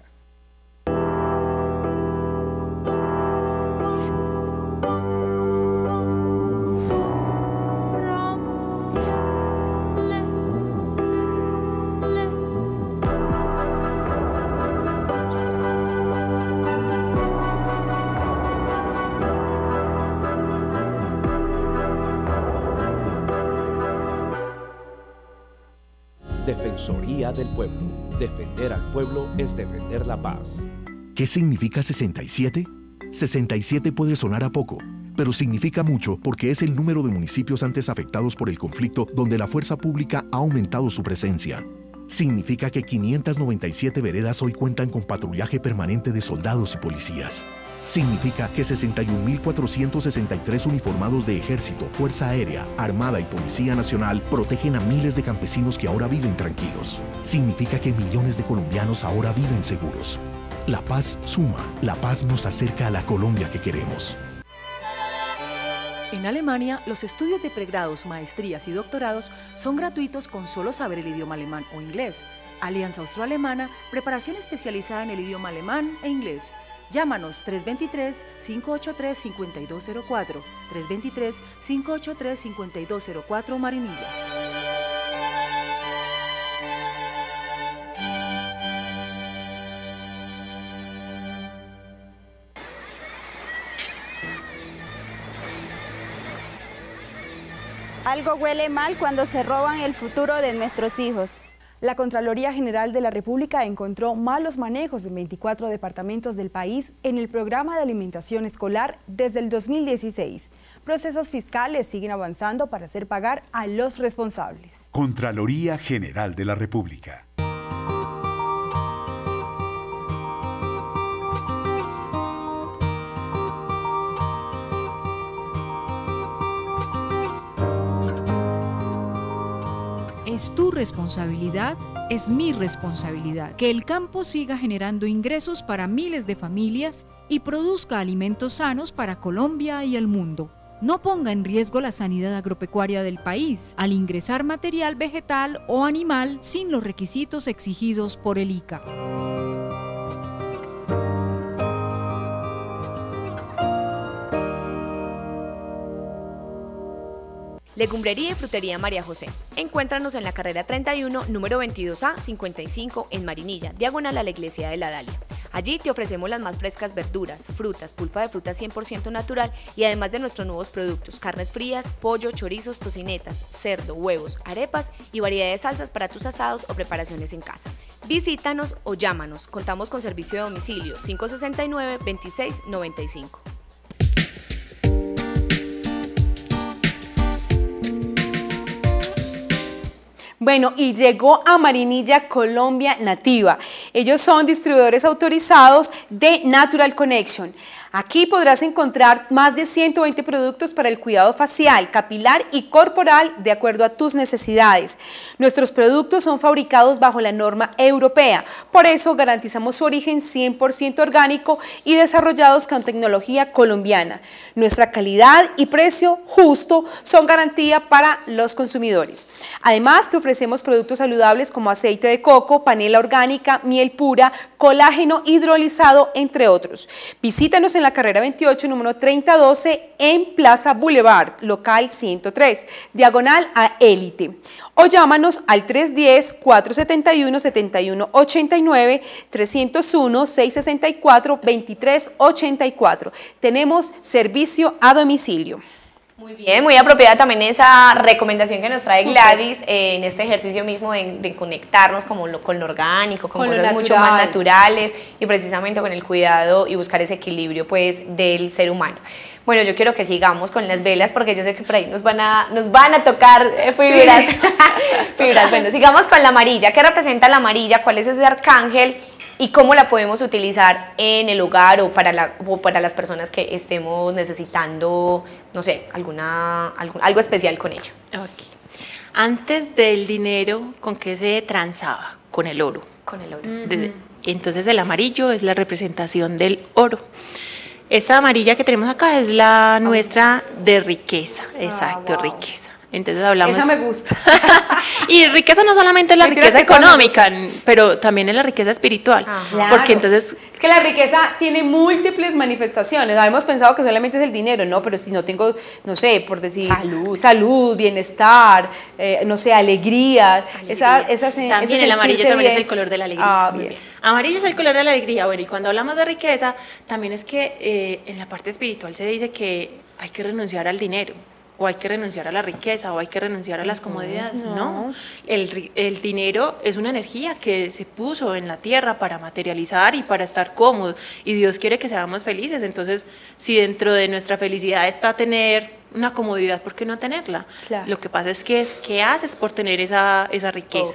Speaker 10: Defensoría del Pueblo. Defender al pueblo es defender la paz.
Speaker 8: ¿Qué significa sesenta y siete? sesenta y siete puede sonar a poco, pero significa mucho porque es el número de municipios antes afectados por el conflicto donde la fuerza pública ha aumentado su presencia. Significa que quinientas noventa y siete veredas hoy cuentan con patrullaje permanente de soldados y policías. Significa que sesenta y un mil cuatrocientos sesenta y tres uniformados de Ejército, Fuerza Aérea, Armada y Policía Nacional protegen a miles de campesinos que ahora viven tranquilos. Significa que millones de colombianos ahora viven seguros. La paz suma, la paz nos acerca a la Colombia que queremos.
Speaker 11: En Alemania, los estudios de pregrados, maestrías y doctorados son gratuitos con solo saber el idioma alemán o inglés. Alianza Austroalemana, preparación especializada en el idioma alemán e inglés. Llámanos tres dos tres, cinco ocho tres, cinco dos cero cuatro, tres dos tres, cinco ocho tres, cinco dos cero cuatro Marinilla.
Speaker 12: Algo huele mal cuando se roban el futuro de nuestros hijos.
Speaker 13: La Contraloría General de la República encontró malos manejos en veinticuatro departamentos del país en el programa de alimentación escolar desde el dos mil dieciséis. Procesos fiscales siguen avanzando para hacer pagar a los responsables.
Speaker 14: Contraloría General de la República.
Speaker 15: Es tu responsabilidad, es mi responsabilidad. Que el campo siga generando ingresos para miles de familias y produzca alimentos sanos para Colombia y el mundo. No ponga en riesgo la sanidad agropecuaria del país al ingresar material vegetal o animal sin los requisitos exigidos por el I C A.
Speaker 1: Legumbrería y Frutería María José. Encuéntranos en la carrera treinta y uno, número veintidós A cincuenta y cinco en Marinilla, diagonal a la iglesia de la Dalia. Allí te ofrecemos las más frescas verduras, frutas, pulpa de fruta cien por ciento natural y además de nuestros nuevos productos, carnes frías, pollo, chorizos, tocinetas, cerdo, huevos, arepas y variedad de salsas para tus asados o preparaciones en casa. Visítanos o llámanos. Contamos con servicio de domicilio cinco sesenta y nueve, veintiséis noventa y cinco.
Speaker 2: Bueno, y llegó a Marinilla Colombia Nativa. Ellos son distribuidores autorizados de Natural Connection. Aquí podrás encontrar más de ciento veinte productos para el cuidado facial, capilar y corporal de acuerdo a tus necesidades. Nuestros productos son fabricados bajo la norma europea, por eso garantizamos su origen cien por ciento orgánico y desarrollados con tecnología colombiana. Nuestra calidad y precio justo son garantía para los consumidores. Además, te ofrecemos productos saludables como aceite de coco, panela orgánica, miel pura, colágeno hidrolizado, entre otros. Visítanos en la carrera veintiocho, número treinta doce, en Plaza Boulevard, local ciento tres, diagonal a Élite. O llámanos al tres uno cero, cuatro siete uno, siete uno ocho nueve, tres cero uno, seis seis cuatro, dos tres ocho cuatro. Tenemos servicio a domicilio.
Speaker 1: Muy bien, muy apropiada también esa recomendación que nos trae Gladys eh, en este ejercicio mismo de, de conectarnos como lo, con lo orgánico, con, con cosas mucho más naturales y precisamente con el cuidado y buscar ese equilibrio pues del ser humano. Bueno, yo quiero que sigamos con las velas porque yo sé que por ahí nos van a, nos van a tocar eh, fibras. Sí. fibras. Bueno, sigamos con la amarilla. ¿Qué representa la amarilla? ¿Cuál es ese arcángel? ¿Y cómo la podemos utilizar en el hogar o para, la, o para las personas que estemos necesitando, no sé, alguna, algún, algo especial con ella?
Speaker 4: Okay. Antes del dinero, ¿con qué se transaba? Con el oro.
Speaker 1: Con el oro.
Speaker 4: Uh-huh. de, entonces el amarillo es la representación del oro. Esta amarilla que tenemos acá es la nuestra de riqueza, exacto, ah, wow. riqueza. Entonces hablamos...
Speaker 2: Esa me gusta.
Speaker 4: Y riqueza no solamente es la riqueza económica, pero también es la riqueza espiritual. Ah, claro. Porque entonces...
Speaker 2: Es que la riqueza tiene múltiples manifestaciones. Hemos pensado que solamente es el dinero, ¿no? Pero si no tengo, no sé, por decir... Salud. Salud, bienestar, eh, no sé, alegría. alegría. Esa, esa,
Speaker 4: también
Speaker 2: ese
Speaker 4: el amarillo también bien. Es el color de la alegría.
Speaker 2: Ah, bien. bien.
Speaker 4: Amarillo es el color de la alegría. Bueno, y cuando hablamos de riqueza, también es que eh, en la parte espiritual se dice que hay que renunciar al dinero. O hay que renunciar a la riqueza, o hay que renunciar a las comodidades. No, no. El, el dinero es una energía que se puso en la tierra para materializar y para estar cómodos. Y Dios quiere que seamos felices. Entonces, si dentro de nuestra felicidad está tener una comodidad, ¿por qué no tenerla? Claro. Lo que pasa es que es, ¿qué haces por tener esa, esa riqueza? Okay.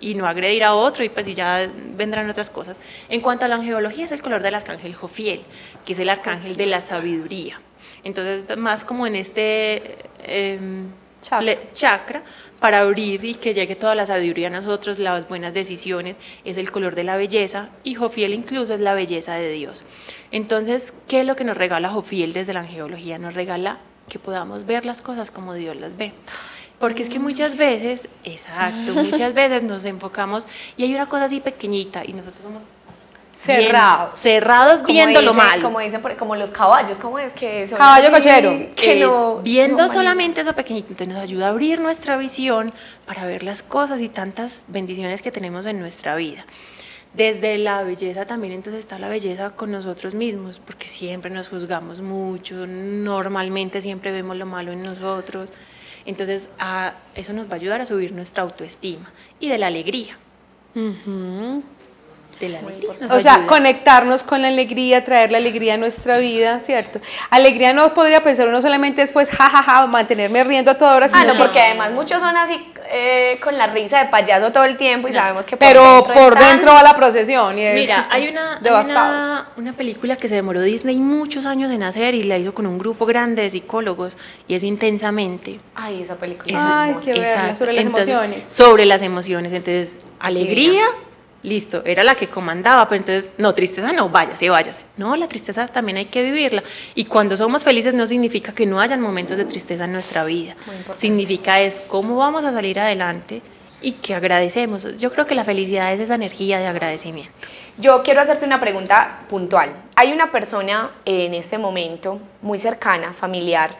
Speaker 4: y no agredir a otro, y pues y ya vendrán otras cosas. En cuanto a la angelología, es el color del arcángel Jofiel, que es el arcángel de la sabiduría. Entonces, más como en este eh, chakra. chakra, para abrir y que llegue toda la sabiduría a nosotros, las buenas decisiones, es el color de la belleza, y Jofiel incluso es la belleza de Dios. Entonces, ¿qué es lo que nos regala Jofiel desde la angelología? Nos regala que podamos ver las cosas como Dios las ve. Porque es que muchas veces, exacto, muchas veces nos enfocamos y hay una cosa así pequeñita y nosotros somos
Speaker 2: cerrados,
Speaker 4: cerrados
Speaker 1: como
Speaker 4: viendo
Speaker 1: dice,
Speaker 4: lo malo.
Speaker 1: Como dicen, como los caballos, ¿cómo es que son
Speaker 2: caballo
Speaker 1: así,
Speaker 2: cochero?
Speaker 1: Que
Speaker 4: es
Speaker 1: no,
Speaker 4: viendo
Speaker 1: no,
Speaker 4: solamente eso pequeñito, entonces nos ayuda a abrir nuestra visión para ver las cosas y tantas bendiciones que tenemos en nuestra vida. Desde la belleza también, entonces está la belleza con nosotros mismos, porque siempre nos juzgamos mucho, normalmente siempre vemos lo malo en nosotros, entonces a, eso nos va a ayudar a subir nuestra autoestima. Y de la alegría.
Speaker 2: Uh-huh.
Speaker 4: De la alegría nos
Speaker 2: o sea,
Speaker 4: ayuda.
Speaker 2: conectarnos con la alegría, traer la alegría a nuestra vida, ¿cierto? Alegría no podría pensar uno solamente después, jajaja, ja, ja, mantenerme riendo a toda hora.
Speaker 1: Ah, no, porque además muchos son así eh, con la risa de payaso todo el tiempo y no. sabemos que por
Speaker 2: Pero
Speaker 1: dentro
Speaker 2: por
Speaker 1: están...
Speaker 2: dentro va la procesión y es
Speaker 4: Mira, hay una,
Speaker 2: devastados.
Speaker 4: Hay una, una película que se demoró Disney muchos años en hacer y la hizo con un grupo grande de psicólogos y es Intensamente.
Speaker 1: Ay, esa película.
Speaker 2: Es, Ay, qué verla, sobre las
Speaker 4: entonces,
Speaker 2: emociones.
Speaker 4: Sobre las emociones, entonces, alegría... Listo, era la que comandaba, pero entonces, no, tristeza no, váyase, váyase. No, la tristeza también hay que vivirla. Y cuando somos felices no significa que no hayan momentos de tristeza en nuestra vida. Significa es cómo vamos a salir adelante y que agradecemos. Yo creo que la felicidad es esa energía de agradecimiento.
Speaker 1: Yo quiero hacerte una pregunta puntual. Hay una persona en este momento muy cercana, familiar,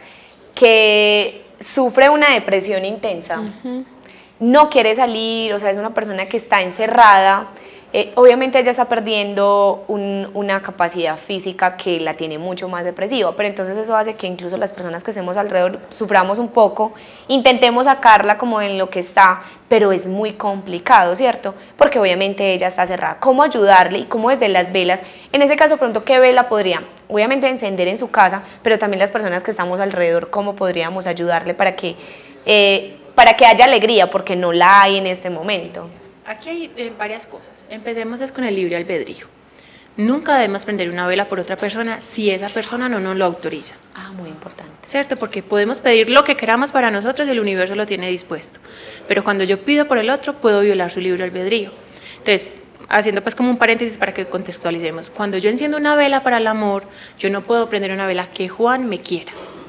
Speaker 1: que sufre una depresión intensa. Uh-huh. No quiere salir, o sea, es una persona que está encerrada, eh, obviamente ella está perdiendo un, una capacidad física que la tiene mucho más depresiva, pero entonces eso hace que incluso las personas que estemos alrededor suframos un poco, intentemos sacarla como en lo que está, pero es muy complicado, ¿cierto? Porque obviamente ella está cerrada. ¿Cómo ayudarle y cómo desde las velas, en ese caso pronto qué vela podría, obviamente encender en su casa, pero también las personas que estamos alrededor, cómo podríamos ayudarle para que... Eh, para que haya alegría, porque no la hay en este momento?
Speaker 4: Sí. Aquí hay eh, varias cosas. Empecemos es con el libre albedrío. Nunca debemos prender una vela por otra persona si esa persona no nos lo autoriza.
Speaker 1: Ah, muy importante.
Speaker 4: ¿Cierto? Porque podemos pedir lo que queramos para nosotros y el universo lo tiene dispuesto. Pero cuando yo pido por el otro, puedo violar su libre albedrío. Entonces, haciendo pues como un paréntesis para que contextualicemos. Cuando yo enciendo una vela para el amor, yo no puedo prender una vela que Juan me quiera.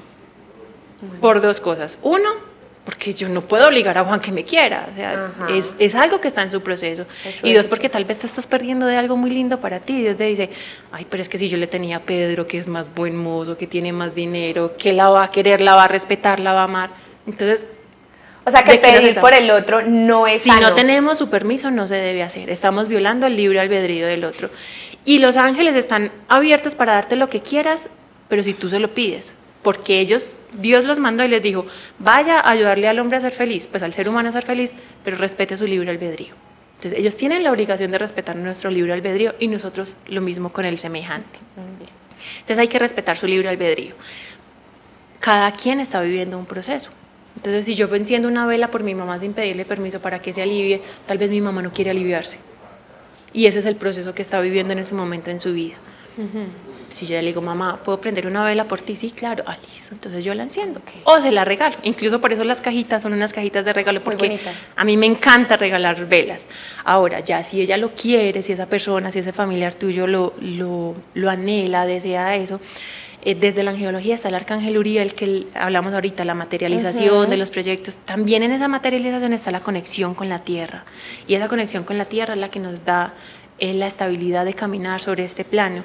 Speaker 4: Bueno. Por dos cosas. Uno, porque yo no puedo obligar a Juan que me quiera, o sea, es, es algo que está en su proceso. Eso y dos, es. Porque tal vez te estás perdiendo de algo muy lindo para ti. Dios te dice, ay, pero es que si yo le tenía a Pedro, que es más buen mozo, que tiene más dinero, que la va a querer, la va a respetar, la va a amar. Entonces,
Speaker 1: o sea, que pedir por el otro no es
Speaker 4: si
Speaker 1: sano.
Speaker 4: Si no tenemos su permiso, no se debe hacer. Estamos violando el libre albedrío del otro. Y los ángeles están abiertos para darte lo que quieras, pero si tú se lo pides. Porque ellos, Dios los mandó y les dijo, vaya a ayudarle al hombre a ser feliz, pues al ser humano a ser feliz, pero respete su libre albedrío. Entonces ellos tienen la obligación de respetar nuestro libre albedrío y nosotros lo mismo con el semejante. Entonces hay que respetar su libre albedrío. Cada quien está viviendo un proceso. Entonces si yo enciendo una vela por mi mamá sin pedirle permiso para que se alivie, tal vez mi mamá no quiere aliviarse. Y ese es el proceso que está viviendo en ese momento en su vida. Uh-huh. Si yo le digo, mamá, ¿puedo prender una vela por ti? Sí, claro. Ah, listo, entonces yo la enciendo. Okay. O se la regalo. Incluso por eso las cajitas son unas cajitas de regalo, porque a mí me encanta regalar velas. Ahora, ya si ella lo quiere, si esa persona, si ese familiar tuyo lo, lo, lo anhela, desea eso, eh, desde la angelología está el arcángel Uriel, que hablamos ahorita, la materialización uh-huh. de los proyectos. También en esa materialización está la conexión con la tierra. Y esa conexión con la tierra es la que nos da eh, la estabilidad de caminar sobre este plano.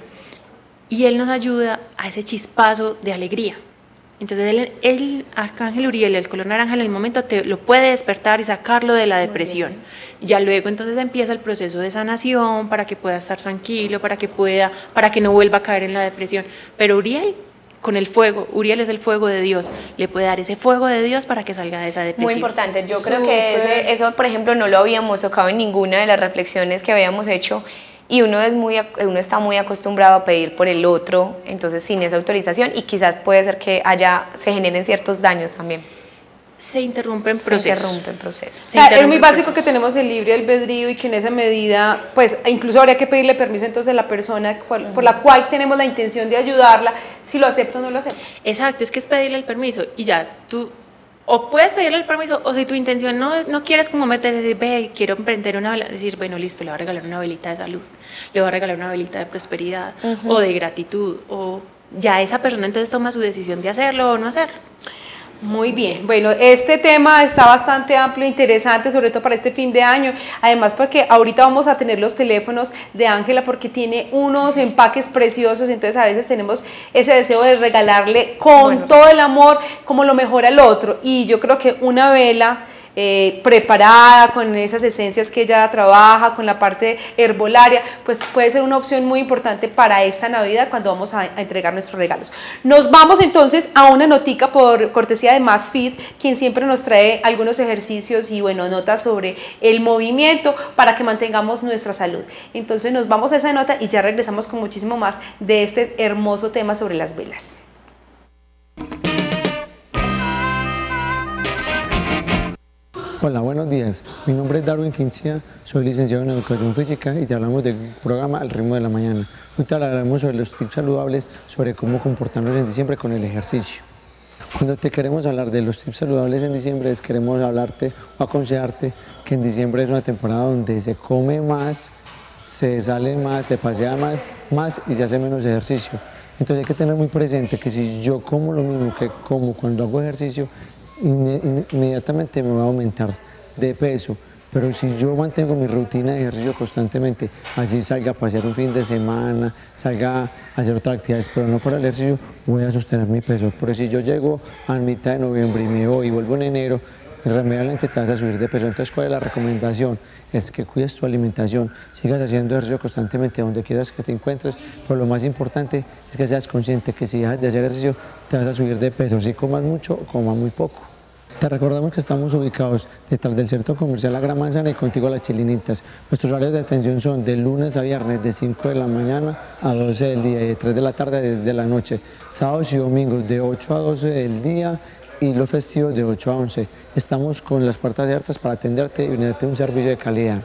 Speaker 4: Y él nos ayuda a ese chispazo de alegría. Entonces el, el arcángel Uriel, el color naranja, en el momento te lo puede despertar y sacarlo de la depresión. Ya luego entonces empieza el proceso de sanación para que pueda estar tranquilo, para que pueda, para que no vuelva a caer en la depresión. Pero Uriel, con el fuego, Uriel es el fuego de Dios, le puede dar ese fuego de Dios para que salga de esa depresión.
Speaker 1: Muy importante, yo Super. creo que ese, eso, por ejemplo, no lo habíamos tocado en ninguna de las reflexiones que habíamos hecho. Y uno, es muy, uno está muy acostumbrado a pedir por el otro, entonces sin esa autorización, y quizás puede ser que haya, se generen ciertos daños también.
Speaker 4: se interrumpen
Speaker 1: Se
Speaker 4: procesos.
Speaker 1: interrumpen procesos.
Speaker 2: O sea, es muy básico que tenemos el libre albedrío y que en esa medida, pues incluso habría que pedirle permiso entonces a la persona por, por la cual tenemos la intención de ayudarla, si lo acepta o no lo acepta.
Speaker 4: Exacto, es que es pedirle el permiso y ya, tú o puedes pedirle el permiso o si tu intención no, no quieres como meter, decir, ve, quiero emprender una vela, decir, bueno, listo, le voy a regalar una velita de salud, le voy a regalar una velita de prosperidad uh-huh. o de gratitud o ya esa persona entonces toma su decisión de hacerlo o no hacerlo.
Speaker 2: Muy bien, bueno, este tema está bastante amplio e interesante, sobre todo para este fin de año, además porque ahorita vamos a tener los teléfonos de Ángela porque tiene unos empaques preciosos, entonces a veces tenemos ese deseo de regalarle con bueno, todo el amor como lo mejor al otro, y yo creo que una vela Eh, preparada con esas esencias que ella trabaja, con la parte herbolaria, pues puede ser una opción muy importante para esta Navidad cuando vamos a, a entregar nuestros regalos. Nos vamos entonces a una notica por cortesía de MassFit, quien siempre nos trae algunos ejercicios y bueno, notas sobre el movimiento para que mantengamos nuestra salud. Entonces nos vamos a esa nota y ya regresamos con muchísimo más de este hermoso tema sobre las velas.
Speaker 16: Hola, buenos días. Mi nombre es Darwin Quinchía, soy licenciado en Educación Física y te hablamos del programa Al Ritmo de la Mañana. Hoy te hablaremos sobre los tips saludables sobre cómo comportarnos en diciembre con el ejercicio. Cuando te queremos hablar de los tips saludables en diciembre, es queremos hablarte o aconsejarte que en diciembre es una temporada donde se come más, se sale más, se pasea más, más y se hace menos ejercicio. Entonces hay que tener muy presente que si yo como lo mismo que como cuando hago ejercicio, inmediatamente me va a aumentar de peso, pero si yo mantengo mi rutina de ejercicio constantemente, así salga a pasear un fin de semana, salga a hacer otras actividades, pero no por el ejercicio, voy a sostener mi peso. Pero si yo llego a mitad de noviembre y me voy y vuelvo en enero, irremediablemente te vas a subir de peso. Entonces, ¿cuál es la recomendación? Es que cuides tu alimentación, sigas haciendo ejercicio constantemente donde quieras que te encuentres, pero lo más importante es que seas consciente que si dejas de hacer ejercicio te vas a subir de peso, si comas mucho o comas muy poco. Te recordamos que estamos ubicados detrás del Centro Comercial La Gran Manzana y contigo Las Chilinitas. Nuestros horarios de atención son de lunes a viernes de cinco de la mañana a doce del día y de tres de la tarde desde la noche. Sábados y domingos de ocho a doce del día y los festivos de ocho a once. Estamos con las puertas abiertas para atenderte y brindarte un servicio de calidad.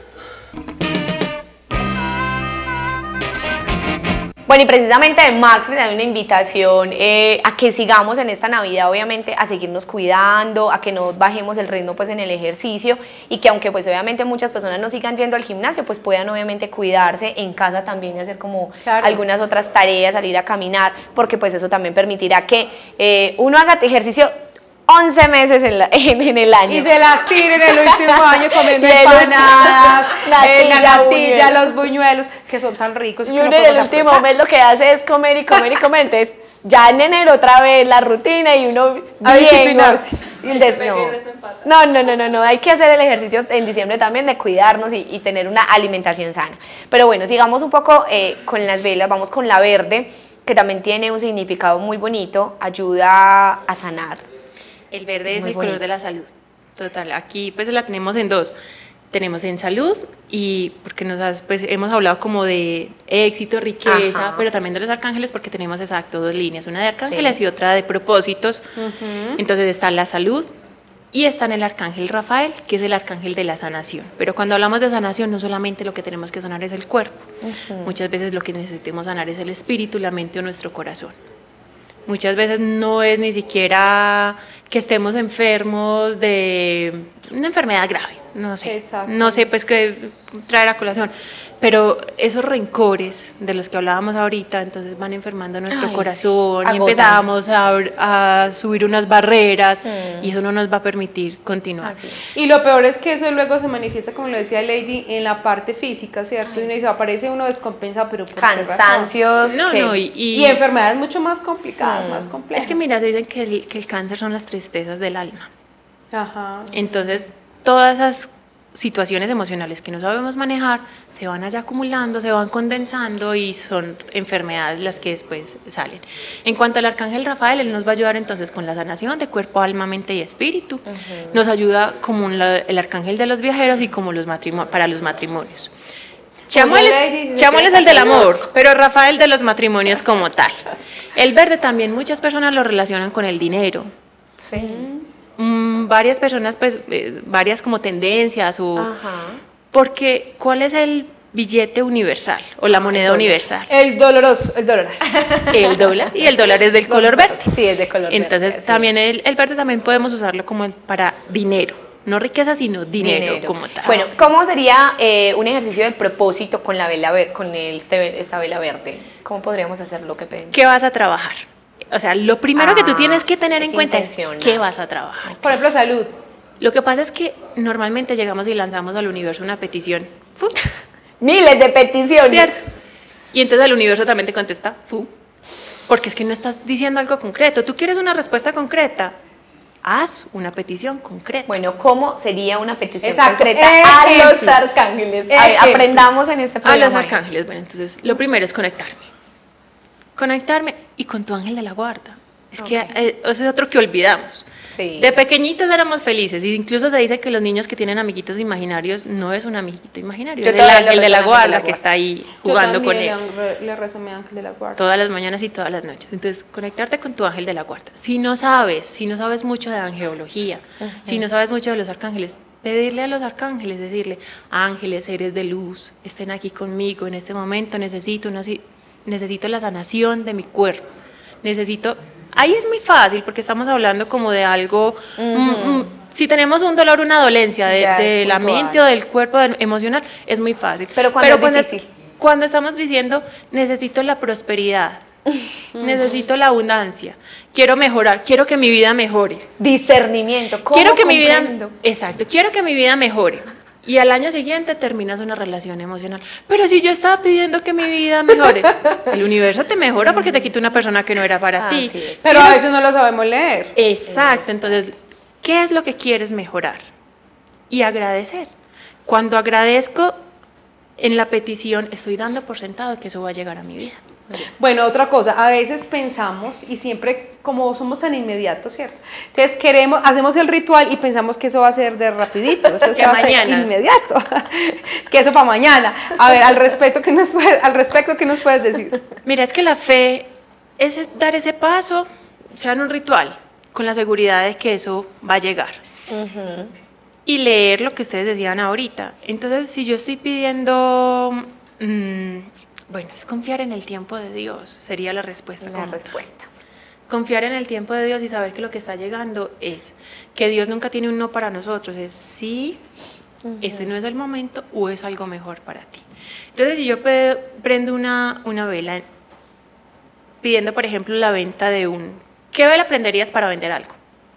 Speaker 1: Bueno, y precisamente de MaxFit hay una invitación eh, a que sigamos en esta Navidad, obviamente, a seguirnos cuidando, a que no bajemos el ritmo pues en el ejercicio y que aunque pues obviamente muchas personas no sigan yendo al gimnasio, pues puedan obviamente cuidarse en casa también y hacer como claro. algunas otras tareas, salir a caminar, porque pues eso también permitirá que eh, uno haga ejercicio once meses en, la, en, en el año.
Speaker 2: Y se las tire en el último año comiendo empanadas, eh, la natilla, los buñuelos, que son tan ricos.
Speaker 1: Y
Speaker 2: que
Speaker 1: uno
Speaker 2: no
Speaker 1: en el último aprovechar. mes lo que hace es comer y comer y comer. Entonces, ya en enero otra vez la rutina y uno
Speaker 2: a disciplinarse.
Speaker 1: No, no, no, no, no, hay que hacer el ejercicio en diciembre también de cuidarnos y, y tener una alimentación sana. Pero bueno, sigamos un poco eh, con las velas, vamos con la verde, que también tiene un significado muy bonito, ayuda a sanar.
Speaker 4: El verde es, es el bonito. color de la salud, total. Aquí pues la tenemos en dos, tenemos en salud y porque nos has, pues, hemos hablado como de éxito, riqueza, Ajá. pero también de los arcángeles porque tenemos exacto dos líneas, una de arcángeles sí. y otra de propósitos. Uh-huh. Entonces está la salud y está en el arcángel Rafael, que es el arcángel de la sanación. Pero cuando hablamos de sanación no solamente lo que tenemos que sanar es el cuerpo, uh-huh. muchas veces lo que necesitamos sanar es el espíritu, la mente o nuestro corazón. Muchas veces no es ni siquiera que estemos enfermos de una enfermedad grave, no sé, Exacto. no sé pues qué traer a colación, pero esos rencores de los que hablábamos ahorita, entonces van enfermando nuestro Ay, corazón sí. y empezamos a, a subir unas barreras mm. y eso no nos va a permitir continuar.
Speaker 2: Así. Y lo peor es que eso luego se manifiesta, como lo decía Lady, en la parte física, ¿cierto? Ay, y dice, aparece uno descompensado, pero ¿por
Speaker 1: cansancios,
Speaker 2: qué razón?
Speaker 4: No, no, y, y,
Speaker 2: y enfermedades mucho más complicadas, mm. más complejas.
Speaker 4: Es que mira, dicen que el, que el cáncer son las tristezas del alma.
Speaker 2: Ajá.
Speaker 4: Entonces, todas esas situaciones emocionales que no sabemos manejar se van allá acumulando, se van condensando y son enfermedades las que después salen. En cuanto al arcángel Rafael, él nos va a ayudar entonces con la sanación de cuerpo, alma, mente y espíritu. Uh-huh. Nos ayuda como la, el arcángel de los viajeros y como los matrimonio, para los matrimonios. Chamuel es, Chamuel es el del amor, pero Rafael de los matrimonios como tal. El verde también muchas personas lo relacionan con el dinero.
Speaker 1: Sí.
Speaker 4: Mm, varias personas, pues, eh, varias como tendencias o...
Speaker 1: Ajá.
Speaker 4: Porque, ¿cuál es el billete universal o la moneda
Speaker 2: el
Speaker 4: universal?
Speaker 2: El doloroso, el dólar.
Speaker 4: El dólar, y el dólar es del color verde.
Speaker 1: Sí, es de color
Speaker 4: Entonces,
Speaker 1: verde.
Speaker 4: también el, el verde también podemos usarlo como para dinero. No riqueza, sino dinero,
Speaker 1: Dinero.
Speaker 4: como tal.
Speaker 1: Bueno, ¿cómo sería eh, un ejercicio de propósito con la vela ver- con el, este- esta vela verde? ¿Cómo podríamos hacer lo que pedimos?
Speaker 4: ¿Qué vas a trabajar? O sea, lo primero
Speaker 1: Ah,
Speaker 4: que tú tienes que tener en
Speaker 1: es
Speaker 4: cuenta es
Speaker 1: intencional.
Speaker 4: qué vas a trabajar.
Speaker 2: Por ejemplo, salud.
Speaker 4: Lo que pasa es que normalmente llegamos y lanzamos al universo una petición. ¡Fu!
Speaker 1: Miles de peticiones.
Speaker 4: ¿Cierto? Y entonces el universo también te contesta, ¡fu! Porque es que no estás diciendo algo concreto. Tú quieres una respuesta concreta. Haz una petición concreta.
Speaker 1: Bueno, ¿cómo sería una petición
Speaker 2: Exacto.
Speaker 1: concreta a
Speaker 2: Ejemplo.
Speaker 1: los arcángeles? A ver,
Speaker 2: Ejemplo.
Speaker 1: aprendamos en este
Speaker 4: A
Speaker 1: programa.
Speaker 4: los arcángeles. Bueno, entonces lo primero es conectarme. Conectarme y con tu ángel de la guarda. Es que eh, eso es otro que olvidamos.
Speaker 1: Sí.
Speaker 4: De pequeñitos éramos felices, e incluso se dice que los niños que tienen amiguitos imaginarios no es un amiguito imaginario,
Speaker 1: Yo
Speaker 4: es el
Speaker 1: todavía le
Speaker 4: ángel de la
Speaker 1: rezo al ángel de
Speaker 4: guarda
Speaker 1: la
Speaker 4: que
Speaker 1: guarda.
Speaker 4: está ahí
Speaker 2: Yo
Speaker 4: jugando con
Speaker 2: también
Speaker 4: él
Speaker 2: le, le rezo a mi ángel de la guarda.
Speaker 4: todas las mañanas y todas las noches. Entonces, conectarte con tu ángel de la guarda. Si no sabes, si no sabes mucho de angeología, si no sabes mucho de los arcángeles, pedirle a los arcángeles, decirle, ángeles, seres de luz, estén aquí conmigo en este momento, necesito, una, necesito la sanación de mi cuerpo, necesito... Ahí es muy fácil porque estamos hablando como de algo,
Speaker 1: Ujú.
Speaker 4: mm, mm, si tenemos un dolor, una dolencia de,
Speaker 1: Ya,
Speaker 4: de
Speaker 1: es
Speaker 4: la
Speaker 1: puntual.
Speaker 4: mente o del cuerpo de- emocional, es muy fácil.
Speaker 1: Pero cuando es difícil.
Speaker 4: cuando estamos diciendo, necesito la prosperidad, necesito la abundancia, quiero mejorar, quiero que mi vida mejore.
Speaker 1: Discernimiento. ¿Cómo
Speaker 4: Quiero que mi vida,
Speaker 1: comprendo?
Speaker 4: exacto, quiero que mi vida mejore. Y al año siguiente terminas una relación emocional. Pero si yo estaba pidiendo que mi vida mejore, el universo te mejora porque te quita una persona que no era para ti.
Speaker 1: Así es.
Speaker 2: Pero
Speaker 4: Sí,
Speaker 2: a
Speaker 4: no-
Speaker 2: veces no lo sabemos leer.
Speaker 4: Exacto, entonces, ¿qué es lo que quieres mejorar? Y agradecer. Cuando agradezco en la petición, estoy dando por sentado que eso va a llegar a mi vida.
Speaker 2: Bueno, otra cosa, a veces pensamos y siempre como somos tan inmediatos, ¿cierto? Entonces queremos, hacemos el ritual y pensamos que eso va a ser de rapidito, eso,
Speaker 4: Que
Speaker 2: se va a ser
Speaker 4: mañana.
Speaker 2: inmediato, que eso para mañana. A ver, al respecto, ¿qué nos puedes, al respecto, ¿qué nos puedes decir?
Speaker 4: Mira, es que la fe es dar ese paso, sea en un ritual, con la seguridad de que eso va a llegar. Y leer lo que ustedes decían ahorita. Entonces, si yo estoy pidiendo, mmm, bueno, es confiar en el tiempo de Dios, sería la respuesta.
Speaker 1: La
Speaker 4: como tal.
Speaker 1: respuesta.
Speaker 4: Confiar en el tiempo de Dios y saber que lo que está llegando es que Dios nunca tiene un no para nosotros, es sí, ese no es el momento o es algo mejor para ti. Entonces, si yo pe- prendo una, una vela pidiendo, por ejemplo, la venta de un... ¿Qué vela prenderías para vender algo?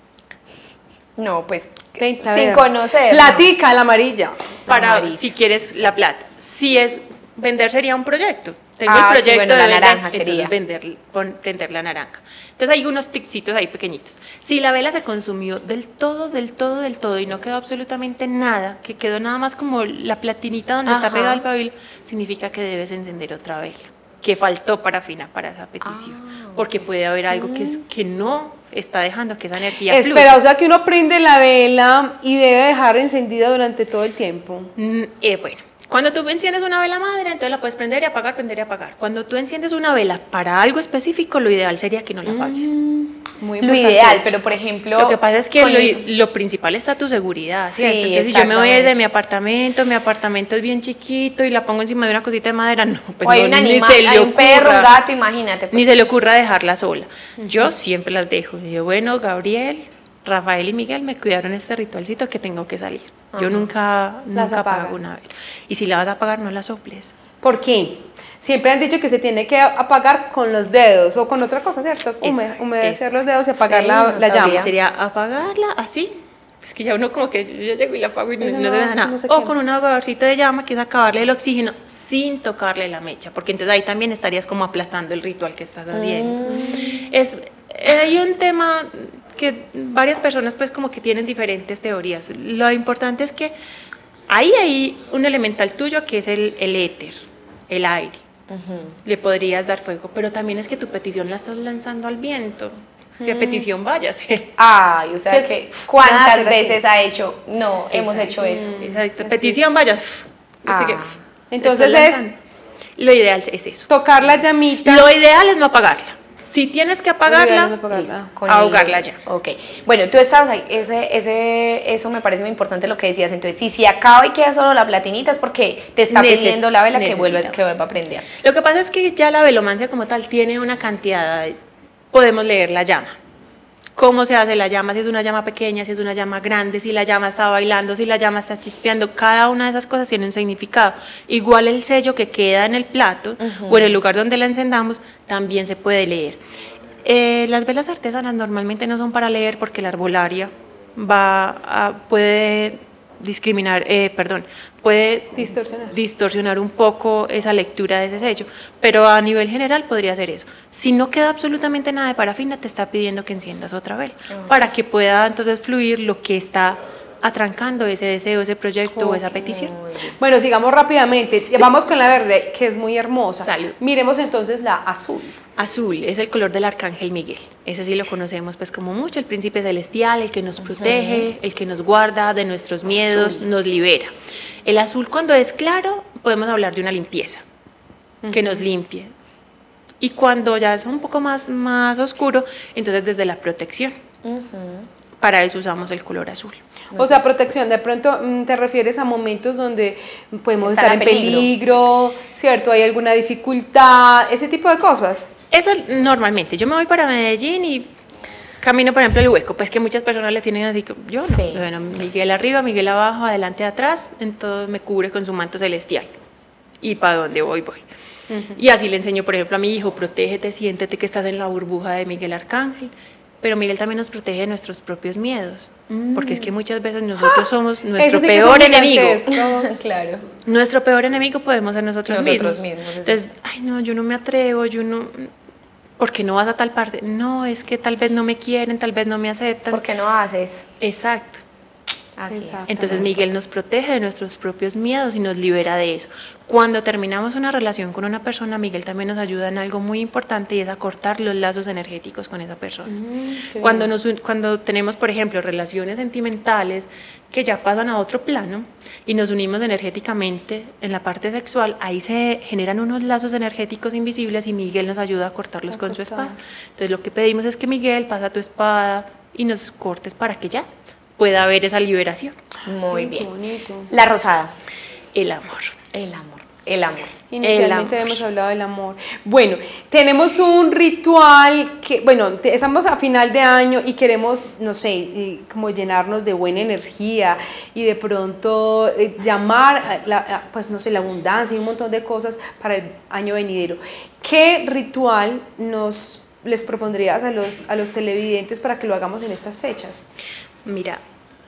Speaker 1: No, pues
Speaker 2: Veinte, a
Speaker 1: sin
Speaker 2: ver.
Speaker 1: conocer.
Speaker 2: Platica, la amarilla.
Speaker 4: Para,
Speaker 1: Amarilla.
Speaker 4: si quieres la plata. Si es vender, sería un proyecto. Tengo
Speaker 1: Ah,
Speaker 4: el
Speaker 1: sí,
Speaker 4: proyecto
Speaker 1: bueno,
Speaker 4: de
Speaker 1: la
Speaker 4: vender,
Speaker 1: naranja
Speaker 4: entonces
Speaker 1: sería.
Speaker 4: vender, pon- prender la naranja. Entonces hay unos ticsitos ahí pequeñitos. Si la vela se consumió del todo, del todo, del todo y no quedó absolutamente nada, que quedó nada más como la platinita donde está
Speaker 1: Ajá.
Speaker 4: pegado el pabilo, significa que debes encender otra vela. Que faltó parafina para esa petición.
Speaker 1: Ah,
Speaker 4: Porque puede haber algo que, es, que no está dejando que esa energía
Speaker 2: Espera,
Speaker 4: fluya.
Speaker 2: o sea que uno prende la vela y debe dejar encendida durante todo el tiempo.
Speaker 4: Mm, eh, bueno, cuando tú enciendes una vela madre, entonces la puedes prender y apagar, prender y apagar. Cuando tú enciendes una vela para algo específico, lo ideal sería que no la apagues.
Speaker 2: Muy
Speaker 1: Lo
Speaker 2: importante
Speaker 1: ideal,
Speaker 2: eso.
Speaker 1: pero por ejemplo...
Speaker 4: Lo que pasa es que
Speaker 1: con
Speaker 4: lo,
Speaker 1: el-
Speaker 4: lo principal está tu seguridad,
Speaker 1: Sí,
Speaker 4: ¿cierto? Entonces, si yo me voy a ir de
Speaker 1: exactamente.
Speaker 4: mi apartamento, mi apartamento es bien chiquito y la pongo encima de una cosita de madera, no, pues
Speaker 1: o hay
Speaker 4: no,
Speaker 1: un
Speaker 4: ni
Speaker 1: animal,
Speaker 4: se le
Speaker 1: hay un perro, un
Speaker 4: ocurra.
Speaker 1: gato, imagínate. pues.
Speaker 4: Ni se le ocurra dejarla sola. Yo siempre las dejo. Digo, bueno, Gabriel, Rafael y Miguel me cuidaron este ritualcito que tengo que salir. Yo
Speaker 2: Ajá.
Speaker 4: nunca,
Speaker 2: Las
Speaker 4: nunca
Speaker 2: apagas.
Speaker 4: apago una vela. Y si la vas a apagar, no la soples.
Speaker 2: ¿Por qué? Siempre han dicho que se tiene que apagar con los dedos o con otra cosa, ¿cierto? Hume-
Speaker 4: Exacto,
Speaker 2: humedecer
Speaker 4: eso.
Speaker 2: los dedos y apagar
Speaker 1: Sí,
Speaker 2: la,
Speaker 1: no
Speaker 2: la
Speaker 1: sabía.
Speaker 2: llama.
Speaker 4: Sería apagarla así. Es que ya uno como que yo llego y la apago y no,
Speaker 2: Eso
Speaker 4: no
Speaker 2: no-
Speaker 4: se ve nada.
Speaker 2: no se
Speaker 4: o
Speaker 2: quema.
Speaker 4: con un ahogadorcito de llama, que es acabarle el oxígeno sin tocarle la mecha, porque entonces ahí también estarías como aplastando el ritual que estás haciendo.
Speaker 2: Mm.
Speaker 4: Es, hay un tema que varias personas pues como que tienen diferentes teorías. Lo importante es que ahí hay un elemental tuyo que es el, el éter, el aire. Le podrías dar fuego, pero también es que tu petición la estás lanzando al viento. ¿Qué
Speaker 1: Mm.
Speaker 4: petición vayas?
Speaker 1: Ay, o sea
Speaker 2: ¿Qué-
Speaker 1: que
Speaker 2: Nada,
Speaker 1: cuántas
Speaker 2: hacer así.
Speaker 1: veces ha hecho, no, hemos
Speaker 4: Exacto.
Speaker 1: hecho eso.
Speaker 4: Exacto.
Speaker 2: Así.
Speaker 4: Petición, vaya. Así que
Speaker 1: Ah.
Speaker 2: Entonces
Speaker 4: estás
Speaker 2: es
Speaker 4: lanzando. Lo ideal es eso.
Speaker 2: tocar la llamita.
Speaker 4: Lo ideal es no apagarla. Si tienes que apagarla,
Speaker 2: apagarla.
Speaker 4: ahogarla ya.
Speaker 1: Ok. Bueno, tú estabas ahí, ese, ese, eso me parece muy importante lo que decías. Entonces, si se acaba y queda solo la platinita es porque te está
Speaker 4: Neces
Speaker 1: pidiendo la vela que vuelva,
Speaker 4: necesitamos.
Speaker 1: que vuelva a prender.
Speaker 4: Lo que pasa es que ya la velomancia como tal tiene una cantidad, de- podemos leer la llama. Cómo se hace la llama, si es una llama pequeña, si es una llama grande, si la llama está bailando, si la llama está chispeando, cada una de esas cosas tiene un significado. Igual el sello que queda en el plato
Speaker 1: Ujú.
Speaker 4: o en el lugar donde la encendamos también se puede leer. Eh, las velas artesanas normalmente no son para leer porque la herbolaria va a, puede discriminar, eh, perdón, puede
Speaker 2: Distorsionar.
Speaker 4: distorsionar un poco esa lectura de ese sello, pero a nivel general podría ser eso. Si no queda absolutamente nada de parafina, te está pidiendo que enciendas otra vela, para que pueda entonces fluir lo que está atrancando ese deseo, ese proyecto o esa petición.
Speaker 2: Bueno, sigamos rápidamente. Vamos con la verde, que es muy hermosa.
Speaker 4: Salud.
Speaker 2: Miremos entonces la azul.
Speaker 4: Azul es el color del arcángel Miguel. Ese sí lo conocemos pues como mucho, el príncipe celestial, el que nos protege, el que nos guarda de nuestros miedos, nos libera. El azul cuando es claro, podemos hablar de una limpieza, que nos limpie. Y cuando ya es un poco más, más oscuro, entonces desde la protección. Para eso usamos el color azul.
Speaker 2: O sea, protección, de pronto mm, te refieres a momentos donde podemos
Speaker 1: Estar
Speaker 2: estar
Speaker 1: en
Speaker 2: en peligro, ¿cierto? Hay alguna dificultad, ese tipo de cosas.
Speaker 4: Eso normalmente. Yo me voy para Medellín y camino, por ejemplo, el hueco, pues que muchas personas le tienen así, como, yo no.
Speaker 1: Sí.
Speaker 4: Bueno, Miguel arriba, Miguel abajo, adelante, atrás, entonces me cubre con su manto celestial. Y para dónde voy, voy. Uh-huh. Y así le enseño, por ejemplo, a mi hijo, protégete, siéntete que estás en la burbuja de Miguel Arcángel. Pero Miguel también nos protege de nuestros propios miedos, mm. porque es que muchas veces nosotros somos nuestro
Speaker 2: sí
Speaker 4: peor enemigo.
Speaker 1: Claro.
Speaker 4: Nuestro peor enemigo podemos ser nosotros,
Speaker 1: nosotros
Speaker 4: mismos.
Speaker 1: mismos
Speaker 4: Entonces, ay no, yo no me atrevo, yo no, ¿por qué no vas a tal parte? No, es que tal vez no me quieren, tal vez no me aceptan.
Speaker 1: ¿Por qué no haces?
Speaker 4: Exacto.
Speaker 1: Así es.
Speaker 4: Entonces Miguel nos protege de nuestros propios miedos y nos libera de eso. Cuando terminamos una relación con una persona, Miguel también nos ayuda en algo muy importante y es a cortar los lazos energéticos con esa persona. Mm, cuando, nos, cuando tenemos, por ejemplo, relaciones sentimentales que ya pasan a otro plano y nos unimos energéticamente en la parte sexual, ahí se generan unos lazos energéticos invisibles y Miguel nos ayuda a cortarlos a con cortar. su espada. Entonces lo que pedimos es que Miguel pasa tu espada y nos cortes para que ya pueda haber esa liberación.
Speaker 1: Muy
Speaker 2: Ay,
Speaker 1: bien.
Speaker 2: qué bonito.
Speaker 1: La rosada.
Speaker 4: El amor.
Speaker 1: El amor. El amor.
Speaker 2: Inicialmente
Speaker 4: El amor.
Speaker 2: hemos hablado del amor. Bueno, tenemos un ritual que, bueno, te- estamos a final de año y queremos, no sé, eh, como llenarnos de buena energía y de pronto eh, llamar, a la, a, pues no sé, la abundancia y un montón de cosas para el año venidero. ¿Qué ritual nos les propondrías a los, a los televidentes para que lo hagamos en estas fechas?
Speaker 4: Mira,